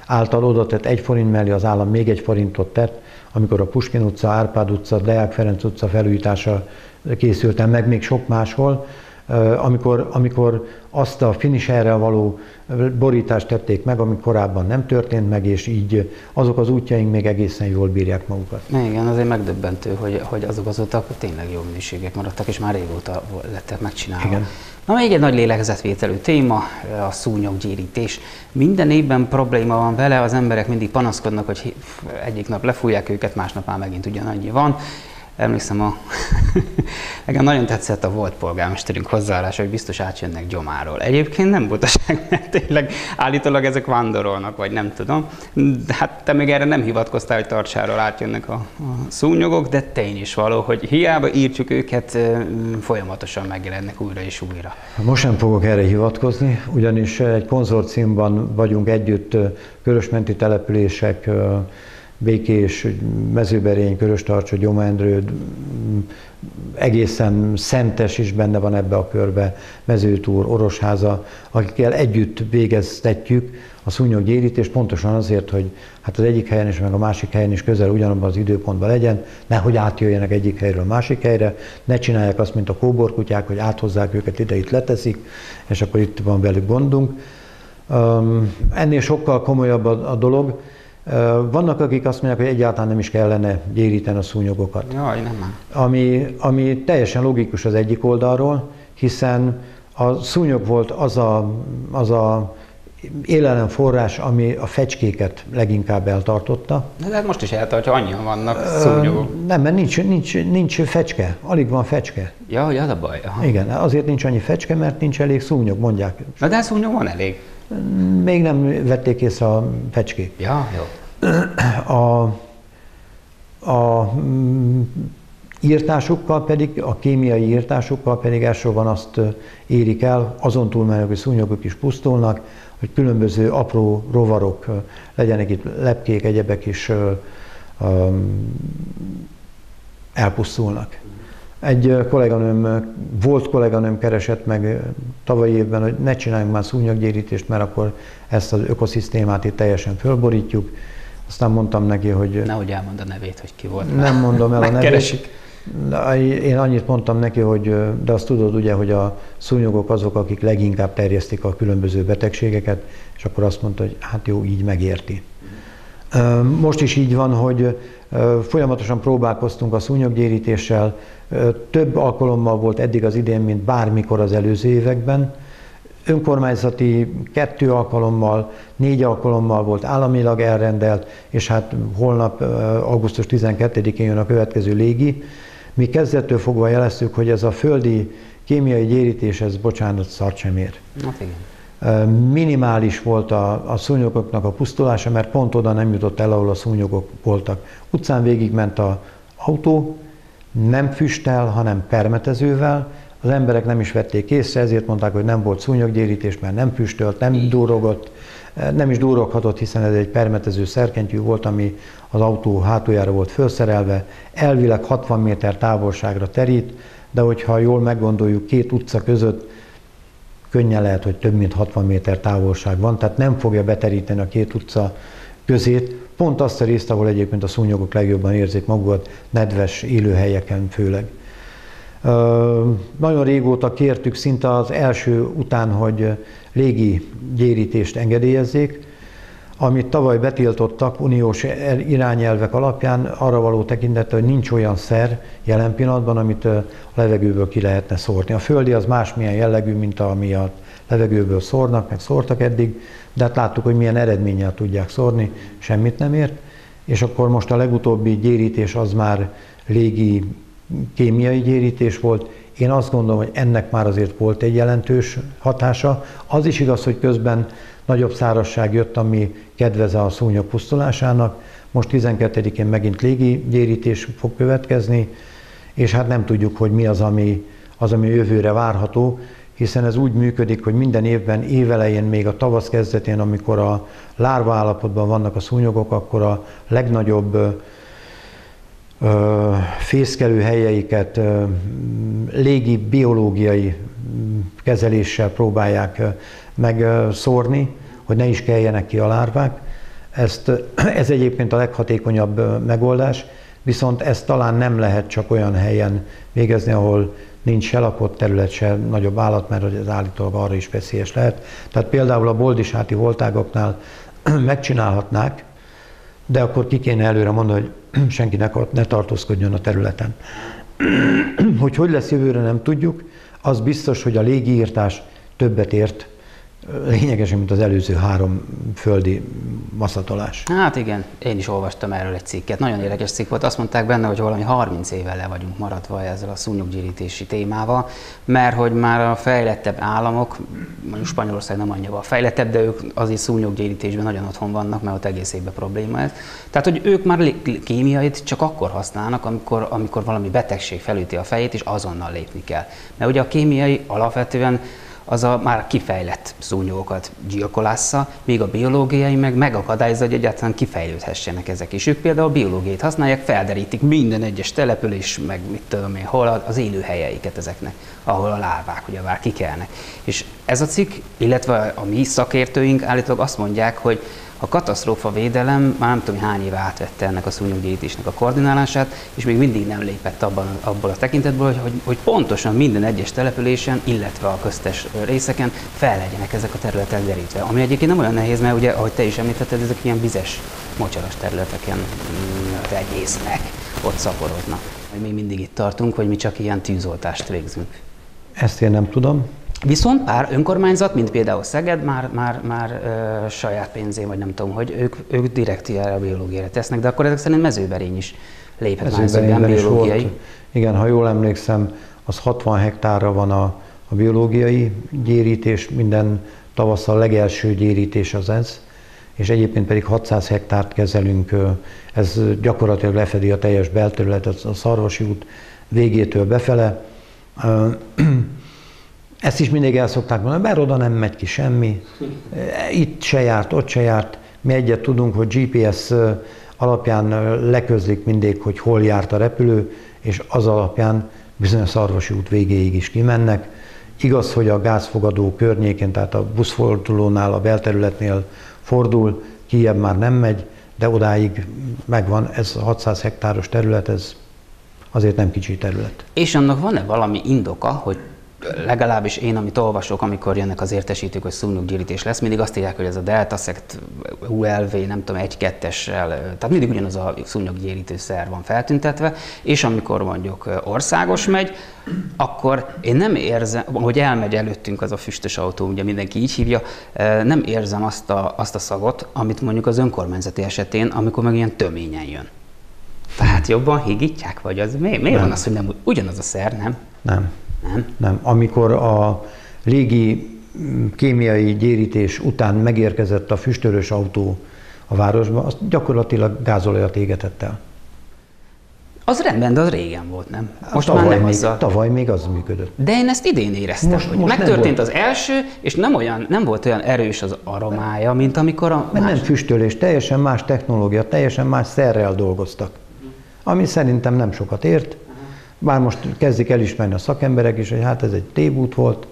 által oda tett egy forint mellé az állam még egy forintot tett, amikor a Puskin utca, Árpád utca, Deák Ferenc utca felújítása készült el, meg még sok máshol, amikor, amikor azt a finiserrel való borítást tették meg, ami korábban nem történt meg, és így azok az útjaink még egészen jól bírják magukat. Igen, azért megdöbbentő, hogy, hogy azok az utak tényleg jó minőségek maradtak, és már régóta lettek megcsinálva. Igen. Na, még egy nagy lélegzetvételű téma, a szúnyoggyérítés. Minden évben probléma van vele, az emberek mindig panaszkodnak, hogy egyik nap lefújják őket, másnap már megint ugyanannyi van. Emlékszem, a nekem nagyon tetszett a volt polgármesterünk hozzáállása, hogy biztos átjönnek Gyomáról. Egyébként nem butaság, mert tényleg állítólag ezek vándorolnak, vagy nem tudom. De hát te még erre nem hivatkoztál, hogy Tartsáról átjönnek a, a szúnyogok, de tény is való, hogy hiába írtjuk őket, folyamatosan megjelennek újra és újra. Most nem fogok erre hivatkozni, ugyanis egy konzorciumban vagyunk együtt, körösmenti települések, Békés, Mezőberény, Köröstarcsa, Gyomendrőd, egészen Szentes is benne van ebbe a körbe, Mezőtúr, Orosháza, akikkel együtt végeztetjük a szúnyoggyérítést, pontosan azért, hogy hát az egyik helyen is, meg a másik helyen is közel ugyanabban az időpontban legyen, nehogy átjöjjenek egyik helyről a másik helyre, ne csinálják azt, mint a kóborkutyák, hogy áthozzák őket ide, itt leteszik, és akkor itt van velük gondunk. Ennél sokkal komolyabb a, a dolog. Vannak, akik azt mondják, hogy egyáltalán nem is kellene gyéríteni a szúnyogokat. Jaj, nem már. Ami, ami teljesen logikus az egyik oldalról, hiszen a szúnyog volt az a, az a élelemforrás, ami a fecskéket leginkább eltartotta. De hát most is eltartja, annyian vannak szúnyogok. Nem, mert nincs, nincs, nincs fecske, alig van fecske. Ja, hogy az a baj. Aha. Igen, azért nincs annyi fecske, mert nincs elég szúnyog, mondják. Na de szúnyog van elég. Még nem vették észre a fecskék. Ja, jó. A, a írtásukkal pedig, a kémiai írtásukkal pedig elsősorban azt érik el, azon túlmenők, hogy szúnyogok is pusztulnak, hogy különböző apró rovarok, legyenek itt lepkék, egyebek is um, elpusztulnak. Egy kolléganőm, volt kolléganőm keresett meg tavalyi évben, hogy ne csináljunk már szúnyoggyérítést, mert akkor ezt az ökoszisztémát itt teljesen fölborítjuk. Aztán mondtam neki, hogy... Nehogy elmond a nevét, hogy ki volt. Nem mondom el a nevét. Én annyit mondtam neki, hogy de azt tudod ugye, hogy a szúnyogok azok, akik leginkább terjesztik a különböző betegségeket, és akkor azt mondta, hogy hát jó, így megérti. Most is így van, hogy folyamatosan próbálkoztunk a szúnyoggyérítéssel, több alkalommal volt eddig az idén, mint bármikor az előző években. Önkormányzati kettő alkalommal, négy alkalommal volt államilag elrendelt, és hát holnap, augusztus tizenkettedikén jön a következő légi. Mi kezdettől fogva jeleztük, hogy ez a földi kémiai gyérítés, ez bocsánat, szart sem ér. Hát igen. Minimális volt a, a szúnyogoknak a pusztulása, mert pont oda nem jutott el, ahol a szúnyogok voltak. Utcán végig ment az autó, nem füsttel, hanem permetezővel. Az emberek nem is vették észre, ezért mondták, hogy nem volt szúnyoggyérítés, mert nem füstölt, nem dúrogott, nem is dúroghatott, hiszen ez egy permetező szerkentyű volt, ami az autó hátuljára volt felszerelve. Elvileg hatvan méter távolságra terít, de hogyha jól meggondoljuk, két utca között könnyen lehet, hogy több mint hatvan méter távolság van, tehát nem fogja beteríteni a két utca közét, pont azt a részt, ahol egyébként a szúnyogok legjobban érzik magukat, nedves élőhelyeken főleg. Nagyon régóta kértük szinte az első után, hogy légi gyérítést engedélyezzék, amit tavaly betiltottak uniós irányelvek alapján, arra való tekintettel, hogy nincs olyan szer jelen pillanatban, amit a levegőből ki lehetne szórni. A földi az másmilyen jellegű, mint ami a levegőből szórnak, meg szórtak eddig, de hát láttuk, hogy milyen eredménnyel tudják szórni, semmit nem ért. És akkor most a legutóbbi gyérítés az már légi kémiai gyérítés volt. Én azt gondolom, hogy ennek már azért volt egy jelentős hatása. Az is igaz, hogy közben nagyobb szárazság jött, ami kedveze a szúnyog pusztulásának. Most tizenkettedikén megint légi gyérítés fog következni, és hát nem tudjuk, hogy mi az, ami, az, ami jövőre várható, hiszen ez úgy működik, hogy minden évben évelején, még a tavasz kezdetén, amikor a lárva állapotban vannak a szúnyogok, akkor a legnagyobb ö, fészkelő helyeiket ö, légi biológiai kezeléssel próbálják megszórni, hogy ne is keljenek ki a lárvák. Ezt, ez egyébként a leghatékonyabb megoldás, viszont ezt talán nem lehet csak olyan helyen végezni, ahol nincs se lakott terület, se nagyobb állat, mert az állítólag arra is veszélyes lehet. Tehát például a boldisáti holtágoknál megcsinálhatnák, de akkor ki kéne előre mondani, hogy senki ne, ne tartózkodjon a területen. Hogy hogy lesz jövőre, nem tudjuk. Az biztos, hogy a légiírtás többet ért, lényegesen, mint az előző három földi maszatolás. Hát igen, én is olvastam erről egy cikket. Nagyon érdekes cikk volt. Azt mondták benne, hogy valami harminc éve le vagyunk maradva ezzel a szúnyoggyérítési témával, mert hogy már a fejlettebb államok, mondjuk Spanyolország nem annyira a fejlettebb, de ők azért szúnyoggyérítésben nagyon otthon vannak, mert ott egész évben probléma ez. Tehát, hogy ők már kémiait csak akkor használnak, amikor, amikor valami betegség felüti a fejét, és azonnal lépni kell. Mert ugye a kémiai alapvetően az a már kifejlett szúnyogokat gyilkolásza, míg a biológiai meg megakadályozza, hogy egyáltalán kifejlődhessenek ezek is. Ők például a biológiát használják, felderítik minden egyes település, meg mit tudom én, hol az élőhelyeiket ezeknek, ahol a lárvák ugye már kikelnek. És ez a cikk, illetve a mi szakértőink állítólag azt mondják, hogy a katasztrófavédelem már nem tudom hány éve átvette ennek a szúnyoggyérítésnek a koordinálását, és még mindig nem lépett abban, abból a tekintetből, hogy, hogy pontosan minden egyes településen, illetve a köztes részeken fel legyenek ezek a területek derítve. Ami egyébként nem olyan nehéz, mert ugye, ahogy te is említetted, ezek ilyen vizes, mocsaras területeken vegyésznek, ott szaporodnak. Még mindig itt tartunk, hogy mi csak ilyen tűzoltást végzünk. Ezt én nem tudom. Viszont pár önkormányzat, mint például Szeged, már, már, már ö, saját pénzén, vagy nem tudom, hogy ők, ők direkt erre a biológiára tesznek, de akkor ezek szerint Mezőberény is léphet már biológiai. Volt, igen, ha jól emlékszem, az hatvan hektárra van a, a biológiai gyérítés, minden tavasszal legelső gyérítés az ez, és egyébként pedig hatszáz hektárt kezelünk, ez gyakorlatilag lefedi a teljes belterületet, a Szarvasi út végétől befele. Ezt is mindig el szokták mondani, bár oda nem megy ki semmi, itt se járt, ott se járt. Mi egyet tudunk, hogy gé pé es alapján leközlik mindig, hogy hol járt a repülő, és az alapján bizony a Szarvasi út végéig is kimennek. Igaz, hogy a gázfogadó környékén, tehát a buszfordulónál, a belterületnél fordul, kijebb már nem megy, de odáig megvan, ez a hatszáz hektáros terület, ez azért nem kicsi terület. És annak van-e valami indoka, hogy legalábbis én, amit olvasok, amikor jönnek az értesítők, hogy szúnyoggyérítés lesz, mindig azt írják, hogy ez a Deltasect u el vé, nem tudom, egy kettessel, tehát mindig ugyanaz a szúnyoggyérítő szer van feltüntetve, és amikor mondjuk országos megy, akkor én nem érzem, hogy elmegy előttünk az a füstös autó, ugye mindenki így hívja, nem érzem azt a, azt a szagot, amit mondjuk az önkormányzati esetén, amikor meg ilyen töményen jön. Tehát jobban higítják, vagy az miért, miért van az, hogy nem ugyanaz a szer, nem? Nem. Nem? Nem. Amikor a légi kémiai gyérítés után megérkezett a füstölős autó a városba, azt gyakorlatilag gázolajat égetett el. Az rendben, de az régen volt, nem? Most tavaly már nem még, azzal... Tavaly még az működött. De én ezt idén éreztem, most, hogy most megtörtént az első, és nem, olyan, nem volt olyan erős az aromája, mint amikor a más... Nem füstölés, teljesen más technológia, teljesen más szerrel dolgoztak, ami szerintem nem sokat ért. Bár most kezdik elismerni a szakemberek is, hogy hát ez egy tévút volt.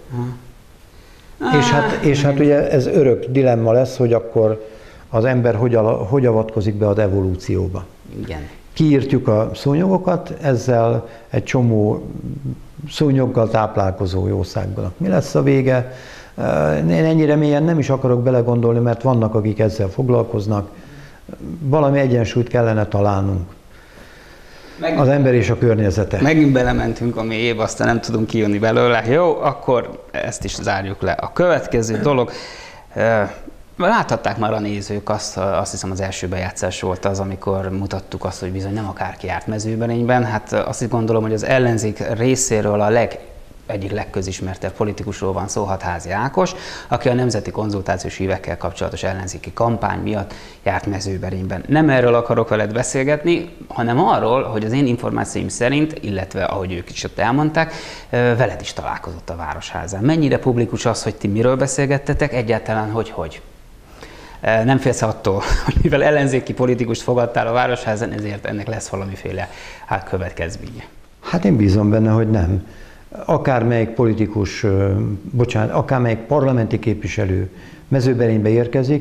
Ah. És, hát, és hát ugye ez örök dilemma lesz, hogy akkor az ember hogy, al, hogy avatkozik be az evolúcióba. Igen. Kiírtjuk a szúnyogokat, ezzel egy csomó szúnyoggal táplálkozó jószágban. Mi lesz a vége? Én ennyire mélyen nem is akarok belegondolni, mert vannak, akik ezzel foglalkoznak. Valami egyensúlyt kellene találnunk. Megint, az ember és a környezete. Megint belementünk a mélyébe, aztán nem tudunk kijönni belőle. Jó, akkor ezt is zárjuk le. A következő dolog, láthatták már a nézők, azt, azt hiszem az első bejátszás volt az, amikor mutattuk azt, hogy bizony nem akárki járt Mezőberényben. Hát azt is gondolom, hogy az ellenzék részéről a leg egyik legközismertebb politikusról van szó, Hatházi Ákos, aki a nemzeti konzultációs hívekkel kapcsolatos ellenzéki kampány miatt járt Mezőberényben. Nem erről akarok veled beszélgetni, hanem arról, hogy az én információim szerint, illetve ahogy ők is ott elmondták, veled is találkozott a Városházán. Mennyire publikus az, hogy ti miről beszélgettetek, egyáltalán hogy-hogy? Nem félsz attól, hogy mivel ellenzéki politikust fogadtál a Városházán, ezért ennek lesz valamiféle következménye? Hát én bízom benne, hogy nem. Akármelyik politikus, bocsánat, akármelyik parlamenti képviselő Mezőberénybe érkezik,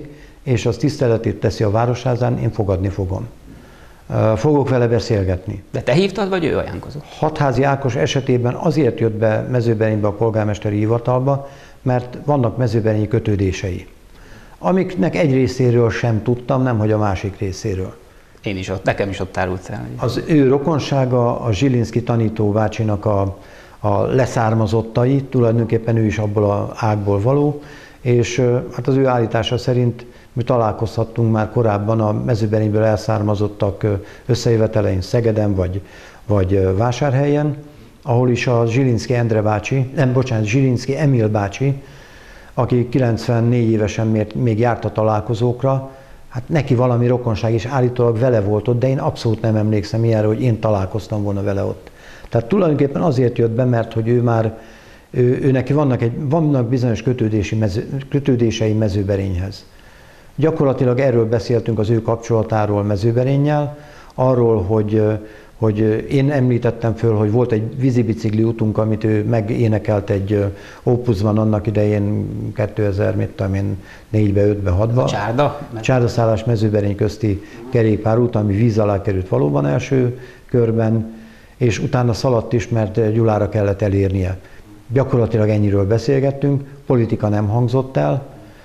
és az tiszteletét teszi a Városházán, én fogadni fogom. Fogok vele beszélgetni. De te hívtad, vagy ő ajánlkozott? Hatházi Ákos esetében azért jött be Mezőberénybe a polgármesteri hivatalba, mert vannak mezőberényi kötődései, amiknek egy részéről sem tudtam, nemhogy a másik részéről. Én is ott, nekem is ott árult el. Az ő rokonsága a Zsilinszky tanítóbácsinak a, a leszármazottai, tulajdonképpen ő is abból az ágból való, és hát az ő állítása szerint mi találkozhattunk már korábban a Mezőberényből elszármazottak összejövetelein Szegeden vagy, vagy Vásárhelyen, ahol is a Zsilinszky Endre bácsi, nem bocsánat, Zsilinszky Emil bácsi, aki kilencvennégy évesen még járt a találkozókra, hát neki valami rokonság is állítólag vele volt ott, de én abszolút nem emlékszem ilyenre, hogy én találkoztam volna vele ott. Tehát tulajdonképpen azért jött be, mert hogy ő már, ő, ő neki vannak, egy, vannak bizonyos kötődési mező, kötődései Mezőberényhez. Gyakorlatilag erről beszéltünk, az ő kapcsolatáról Mezőberénnyel, arról, hogy, hogy én említettem föl, hogy volt egy vízibicikli útunk, amit ő megénekelt egy Opusban annak idején kétezer-négyben, ötben, hatban. Csárda? Csárdaszállás Mezőberény közti kerékpárút, ami víz alá került valóban első körben, és utána szaladt is, mert Gyulára kellett elérnie. Gyakorlatilag ennyiről beszélgettünk, politika nem hangzott el.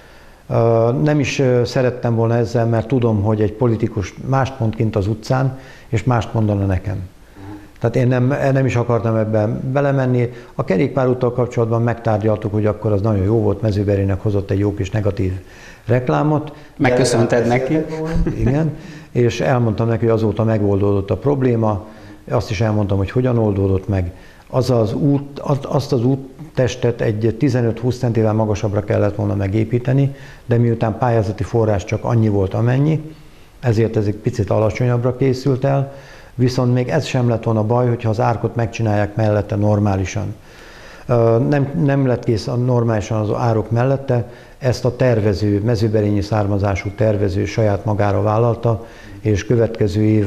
Nem is szerettem volna ezzel, mert tudom, hogy egy politikus mást mond kint az utcán, és mást mondana nekem. Tehát én nem, nem is akartam ebben belemenni. A kerékpárúttal kapcsolatban megtárgyaltuk, hogy akkor az nagyon jó volt, Mezőberénynek hozott egy jó kis negatív reklámot. Megköszönted neki. Igen, és elmondtam neki, hogy azóta megoldódott a probléma, azt is elmondtam, hogy hogyan oldódott meg. Az az út, azt az úttestet egy tizenöt-húsz centivel magasabbra kellett volna megépíteni, de miután pályázati forrás csak annyi volt, amennyi, ezért ez egy picit alacsonyabbra készült el, viszont még ez sem lett volna baj, hogyha az árkot megcsinálják mellette normálisan. Nem, nem lett kész normálisan az árok mellette, ezt a tervező, mezőberényi származású tervező saját magára vállalta, és következő év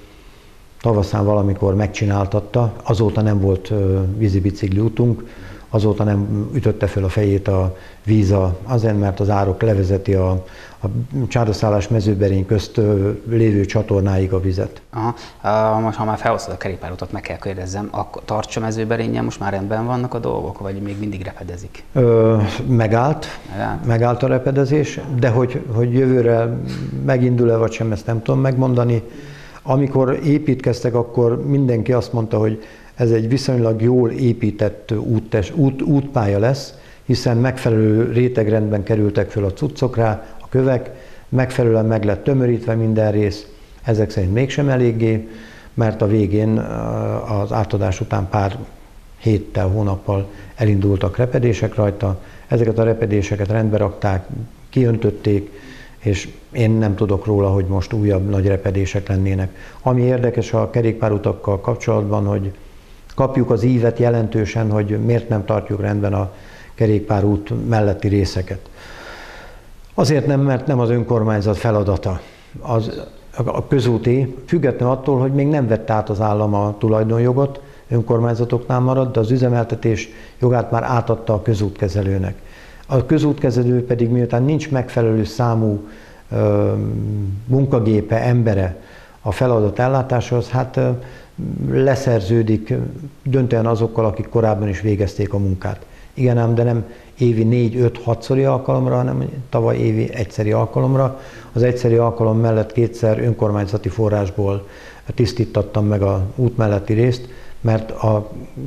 tavaszán valamikor megcsináltatta, azóta nem volt vízibicikli útunk, azóta nem ütötte fel a fejét a víz, azért, mert az árok levezeti a, a Csárdaszállás Mezőberény közt lévő csatornáig a vizet. Aha. Most, ha már felhoztad a kerékpárutat, meg kell kérdezzem, akkor Tarcsa Mezőberénnyel most már rendben vannak a dolgok, vagy még mindig repedezik? Ö, megállt, megállt, megállt a repedezés, de hogy, hogy jövőre megindul-e vagy sem, ezt nem tudom megmondani. Amikor építkeztek, akkor mindenki azt mondta, hogy ez egy viszonylag jól épített úttes, út, útpálya lesz, hiszen megfelelő rétegrendben kerültek föl a cuccok rá, a kövek, megfelelően meg lett tömörítve minden rész, ezek szerint mégsem eléggé, mert a végén az átadás után pár héttel, hónappal elindultak repedések rajta, ezeket a repedéseket rendbe rakták, kiöntötték, és én nem tudok róla, hogy most újabb nagy repedések lennének. Ami érdekes a kerékpárutakkal kapcsolatban, hogy kapjuk az ívet jelentősen, hogy miért nem tartjuk rendben a kerékpárút melletti részeket. Azért nem, mert nem az önkormányzat feladata. Az, a közúti, függetlenül attól, hogy még nem vett át az állam a tulajdonjogot, önkormányzatoknál maradt, de az üzemeltetés jogát már átadta a közútkezelőnek. A közútkezelő pedig miután nincs megfelelő számú ö, munkagépe, embere a feladat ellátásához, hát ö, leszerződik döntően azokkal, akik korábban is végezték a munkát. Igen ám, de nem évi négy-öt-hatszori alkalomra, hanem tavaly évi egyszeri alkalomra. Az egyszeri alkalom mellett kétszer önkormányzati forrásból tisztítattam meg az út melletti részt, mert a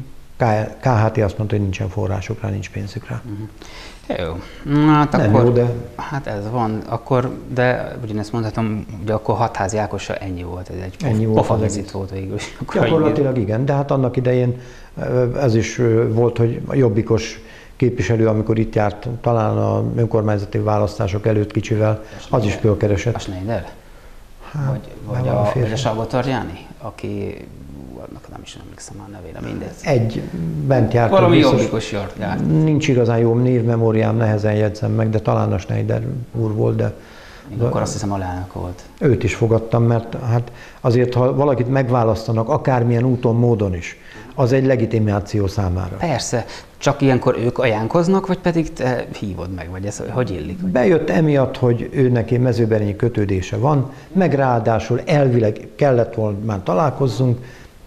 ká há té azt mondta, hogy nincsen forrásuk rá, nincs pénzük rá. Uh-huh. Jó. Hát nem akkor, jó, de... Hát ez van, akkor, de ugyanezt mondhatom, hogy akkor Hatházi Ákossal ennyi volt, ez egy ennyi pofavizit volt végül. Gyakorlatilag igen, de hát annak idején ez is volt, hogy a jobbikos képviselő, amikor itt járt, talán a önkormányzati választások előtt kicsivel, a az is fölkeresett. A Schneider? Hát, vagy, vagy, a, vagy a Salvatarjáni, aki, annak nem is emlékszem már nevére, mindegy. Egy bent járt. Valami jobbikos járt. Nincs igazán jó névmemóriám, nehezen jegyzem meg, de talán a Schneider úr volt, de... Még akkor azt hiszem alelnök volt. Őt is fogadtam, mert hát azért, ha valakit megválasztanak, akármilyen úton, módon is, az egy legitimáció számára. Persze, csak ilyenkor ők ajánlkoznak, vagy pedig te hívod meg, vagy ez hogy illik? Bejött emiatt, hogy ő neki mezőberényi kötődése van, meg ráadásul elvileg kellett volna már találkozzunk.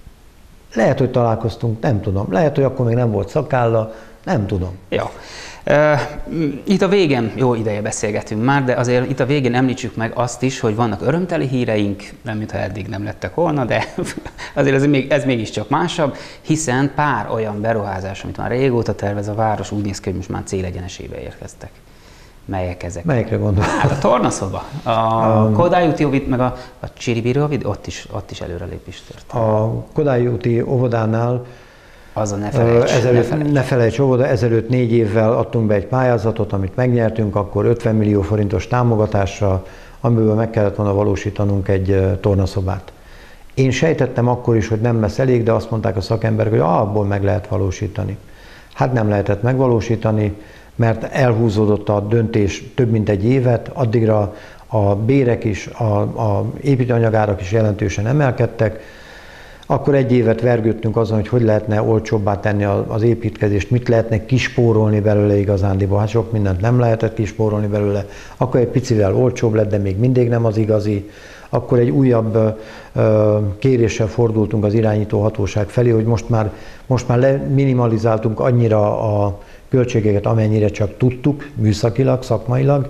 Lehet, hogy találkoztunk, nem tudom. Lehet, hogy akkor még nem volt szakálla, nem tudom. Ja. Uh, itt a végén, jó ideje beszélgetünk már, de azért itt a végén említsük meg azt is, hogy vannak örömteli híreink, nem mintha eddig nem lettek volna, de azért ez, még, ez mégiscsak másabb, hiszen pár olyan beruházás, amit már régóta tervez a város, úgy néz ki, hogy most már célegyenesébe érkeztek. Melyek ezek? Melyekre gondolok? Hát a tornaszoba, a um, Kodály úti óvid, meg a, a Csiribiri óvid, ott is, ott is előrelépés történt. A Kodály úti óvodánál az a ne felejts, ezelőtt, ne felejts. Ne felejts óvoda, ezelőtt négy évvel adtunk be egy pályázatot, amit megnyertünk, akkor ötven millió forintos támogatásra, amiből meg kellett volna valósítanunk egy tornaszobát. Én sejtettem akkor is, hogy nem lesz elég, de azt mondták a szakemberek, hogy ah, abból meg lehet valósítani. Hát nem lehetett megvalósítani, mert elhúzódott a döntés több mint egy évet, addigra a bérek is, a, a építőanyagárak is jelentősen emelkedtek. Akkor egy évet vergődtünk azon, hogy hogy lehetne olcsóbbá tenni az építkezést, mit lehetne kispórolni belőle igazándiból. Hát sok mindent nem lehetett kispórolni belőle. Akkor egy picivel olcsóbb lett, de még mindig nem az igazi. Akkor egy újabb ö, kéréssel fordultunk az irányító hatóság felé, hogy most már, most már minimalizáltunk annyira a költségeket, amennyire csak tudtuk, műszakilag, szakmailag,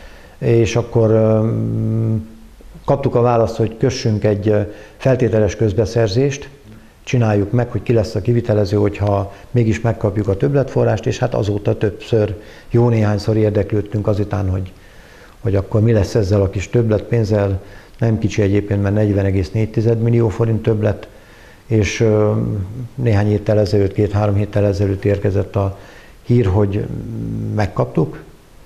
és akkor ö, kaptuk a választ, hogy kössünk egy feltételes közbeszerzést, csináljuk meg, hogy ki lesz a kivitelező, hogyha mégis megkapjuk a többletforrást, és hát azóta többször, jó néhányszor érdeklődtünk azután, hogy, hogy akkor mi lesz ezzel a kis többletpénzzel, nem kicsi egyébként, mert negyven egész négy millió forint többlet, és néhány héttel ezelőtt, két-három héttel ezelőtt érkezett a hír, hogy megkaptuk.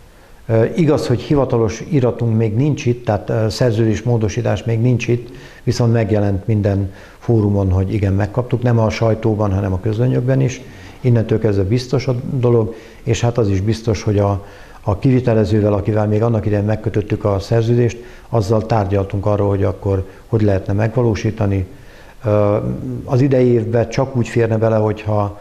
Igaz, hogy hivatalos iratunk még nincs itt, tehát szerződésmódosítás még nincs itt, viszont megjelent minden fórumon, hogy igen, megkaptuk, nem a sajtóban, hanem a közlönyökben is. Innentől kezdve biztos a dolog, és hát az is biztos, hogy a, a kivitelezővel, akivel még annak idején megkötöttük a szerződést, azzal tárgyaltunk arról, hogy akkor hogy lehetne megvalósítani. Az idei évben csak úgy férne bele, hogyha,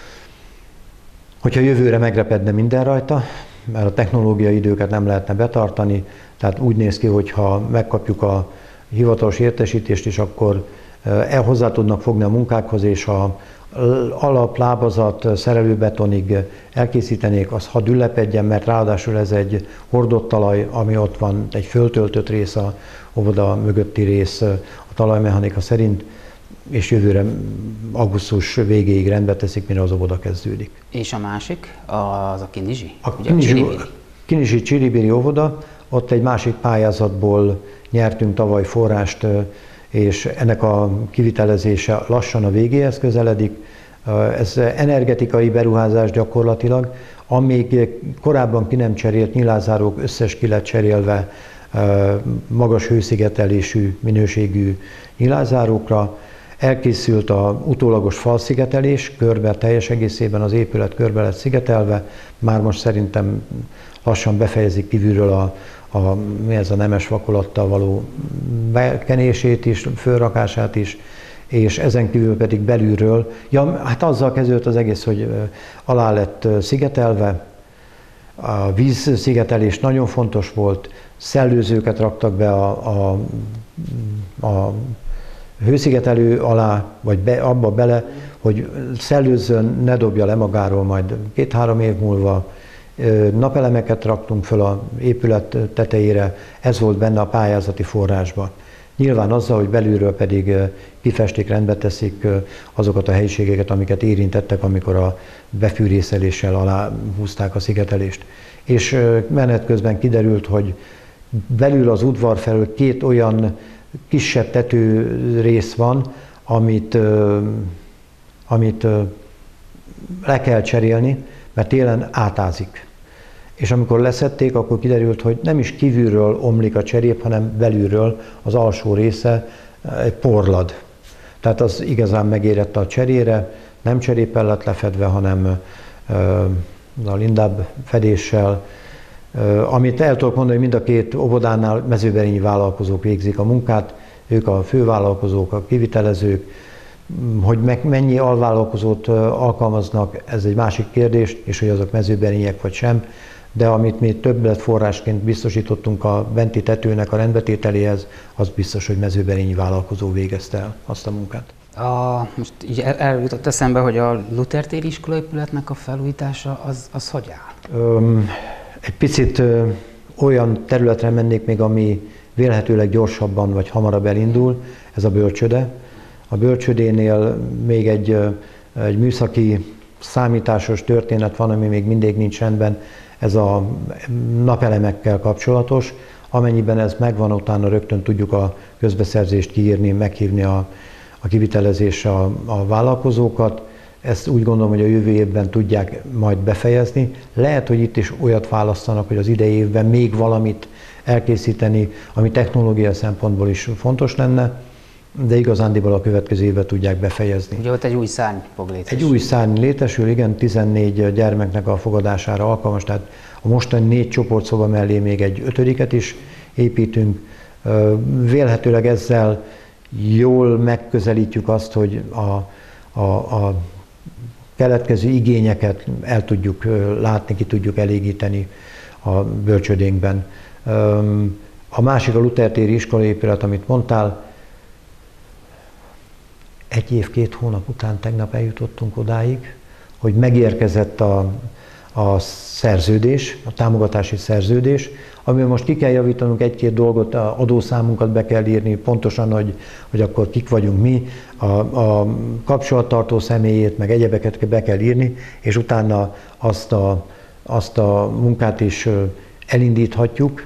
hogyha jövőre megrepedne minden rajta, mert a technológiai időket nem lehetne betartani, tehát úgy néz ki, hogy ha megkapjuk a hivatalos értesítést is, akkor el hozzá tudnak fogni a munkákhoz, és a alaplábazat szerelőbetonig elkészítenék, az hadd ülepedjen, mert ráadásul ez egy hordott talaj, ami ott van, egy föltöltött rész, a óvoda mögötti rész a talajmechanika szerint, és jövőre augusztus végéig rendbe teszik, mire az óvoda kezdődik. És a másik, az a Kinizsi? A Kinizsi Csiribiri óvoda, ott egy másik pályázatból nyertünk tavaly forrást, és ennek a kivitelezése lassan a végéhez közeledik. Ez energetikai beruházás gyakorlatilag, amíg korábban ki nem cserélt nyilázárók összes ki lett cserélve magas hőszigetelésű, minőségű nyilázárókra. Elkészült a utólagos falszigetelés, körbe, teljes egészében az épület körbe lett szigetelve, már most szerintem lassan befejezik kívülről a, a, mi ez a nemes vakolattal való bekenését is, fölrakását is, és ezen kívül pedig belülről, ja, hát azzal kezdődött az egész, hogy alá lett szigetelve, a vízszigetelés nagyon fontos volt, szellőzőket raktak be a, a, a hőszigetelő alá, vagy be, abba bele, hogy szellőzzön, ne dobja le magáról majd két-három év múlva. Napelemeket raktunk föl az épület tetejére, ez volt benne a pályázati forrásban. Nyilván azzal, hogy belülről pedig kifestik, rendbe teszik azokat a helyiségeket, amiket érintettek, amikor a befűrészeléssel alá húzták a szigetelést. És menet közben kiderült, hogy belül az udvar felől két olyan kisebb tetőrész van, amit, amit le kell cserélni, mert télen átázik. És amikor leszették, akkor kiderült, hogy nem is kívülről omlik a cserép, hanem belülről az alsó része egy porlad. Tehát az igazán megérett a cserére, nem cseréppel lett lefedve, hanem a lindább fedéssel. Amit el tudok mondani, hogy mind a két óvodánál mezőberényi vállalkozók végzik a munkát, ők a fővállalkozók, a kivitelezők. Hogy meg mennyi alvállalkozót alkalmaznak, ez egy másik kérdés, és hogy azok mezőberények vagy sem, de amit mi többletforrásként biztosítottunk a benti tetőnek a rendbetételéhez, az biztos, hogy mezőberényi vállalkozó végezte el azt a munkát. A, most így el, eljutott eszembe, hogy a Luther téri iskolaépületnek a felújítása az, az hogy áll? Öm, egy picit ö, olyan területre mennék még, ami vélhetőleg gyorsabban vagy hamarabb elindul, ez a bölcsőde. A bölcsődénél még egy, egy műszaki számításos történet van, ami még mindig nincs rendben, ez a napelemekkel kapcsolatos. Amennyiben ez megvan, utána rögtön tudjuk a közbeszerzést kiírni, meghívni a, a kivitelezésre a, a vállalkozókat. Ezt úgy gondolom, hogy a jövő évben tudják majd befejezni. Lehet, hogy itt is olyat választanak, hogy az idei évben még valamit elkészíteni, ami technológia szempontból is fontos lenne, de igazándiból a következő évben tudják befejezni. Ugye ott egy új szárny fog létesülni. Egy új szárny létesül, igen, tizennégy gyermeknek a fogadására alkalmas, tehát a mostani négy csoportszoba mellé még egy ötödiket is építünk. Vélhetőleg ezzel jól megközelítjük azt, hogy a, a, a keletkező igényeket el tudjuk látni, ki tudjuk elégíteni a bölcsődénkben. A másik a Luther téri iskolaépület, amit mondtál, egy év, két hónap után tegnap eljutottunk odáig, hogy megérkezett a, a szerződés, a támogatási szerződés, amiben most ki kell javítanunk egy-két dolgot, a adószámunkat be kell írni, pontosan, hogy, hogy akkor kik vagyunk mi, a, a kapcsolattartó személyét, meg egyebeket be kell írni, és utána azt a, azt a munkát is elindíthatjuk.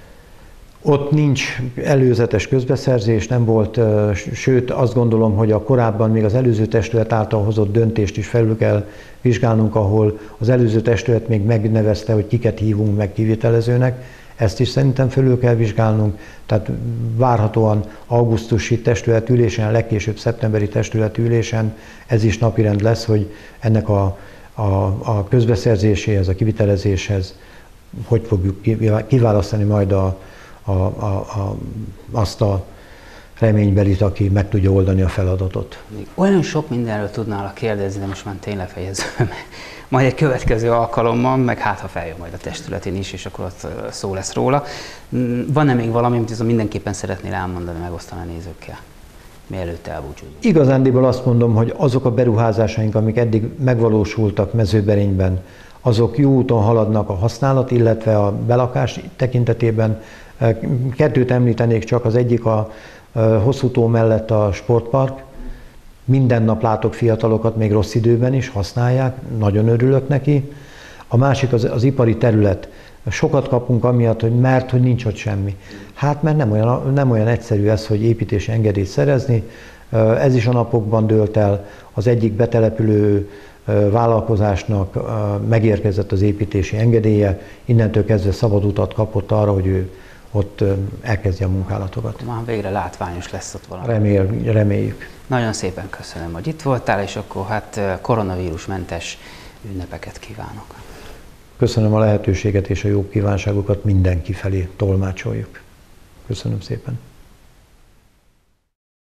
Ott nincs előzetes közbeszerzés, nem volt, sőt azt gondolom, hogy a korábban még az előző testület által hozott döntést is felül kell vizsgálnunk, ahol az előző testület még megnevezte, hogy kiket hívunk meg kivitelezőnek. Ezt is szerintem felül kell vizsgálnunk, tehát várhatóan augusztusi testületülésen, legkésőbb szeptemberi testületülésen ez is napirend lesz, hogy ennek a, a, a közbeszerzéséhez, a kivitelezéshez hogy fogjuk kiválasztani majd a A, a, a, azt a reménybelit, aki meg tudja oldani a feladatot. Olyan sok mindenről tudnálak kérdezni, de most már tényleg fejezem. Majd egy következő alkalommal, meg hát ha feljön majd a testületén is, és akkor ott szó lesz róla. Van-e még valami, amit mindenképpen szeretnél elmondani, megosztani a nézőkkel, mielőtt elbúcsúzunk? Igazándiból azt mondom, hogy azok a beruházásaink, amik eddig megvalósultak Mezőberényben, azok jó úton haladnak a használat, illetve a belakás tekintetében. Kettőt említenék csak, az egyik a hosszú tó mellett a sportpark. Minden nap látok fiatalokat, még rossz időben is használják, nagyon örülök neki. A másik az, az ipari terület. Sokat kapunk amiatt, hogy mert hogy nincs ott semmi. Hát mert nem olyan, nem olyan egyszerű ez, hogy építési engedélyt szerezni. Ez is a napokban dőlt el. Az egyik betelepülő vállalkozásnak megérkezett az építési engedélye, innentől kezdve szabad utat kapott arra, hogy ő ott elkezdje a munkálatokat. Már végre látványos lesz ott valami. Remél, reméljük. Nagyon szépen köszönöm, hogy itt voltál, és akkor hát koronavírusmentes ünnepeket kívánok. Köszönöm a lehetőséget és a jó kívánságokat mindenki felé tolmácsoljuk. Köszönöm szépen.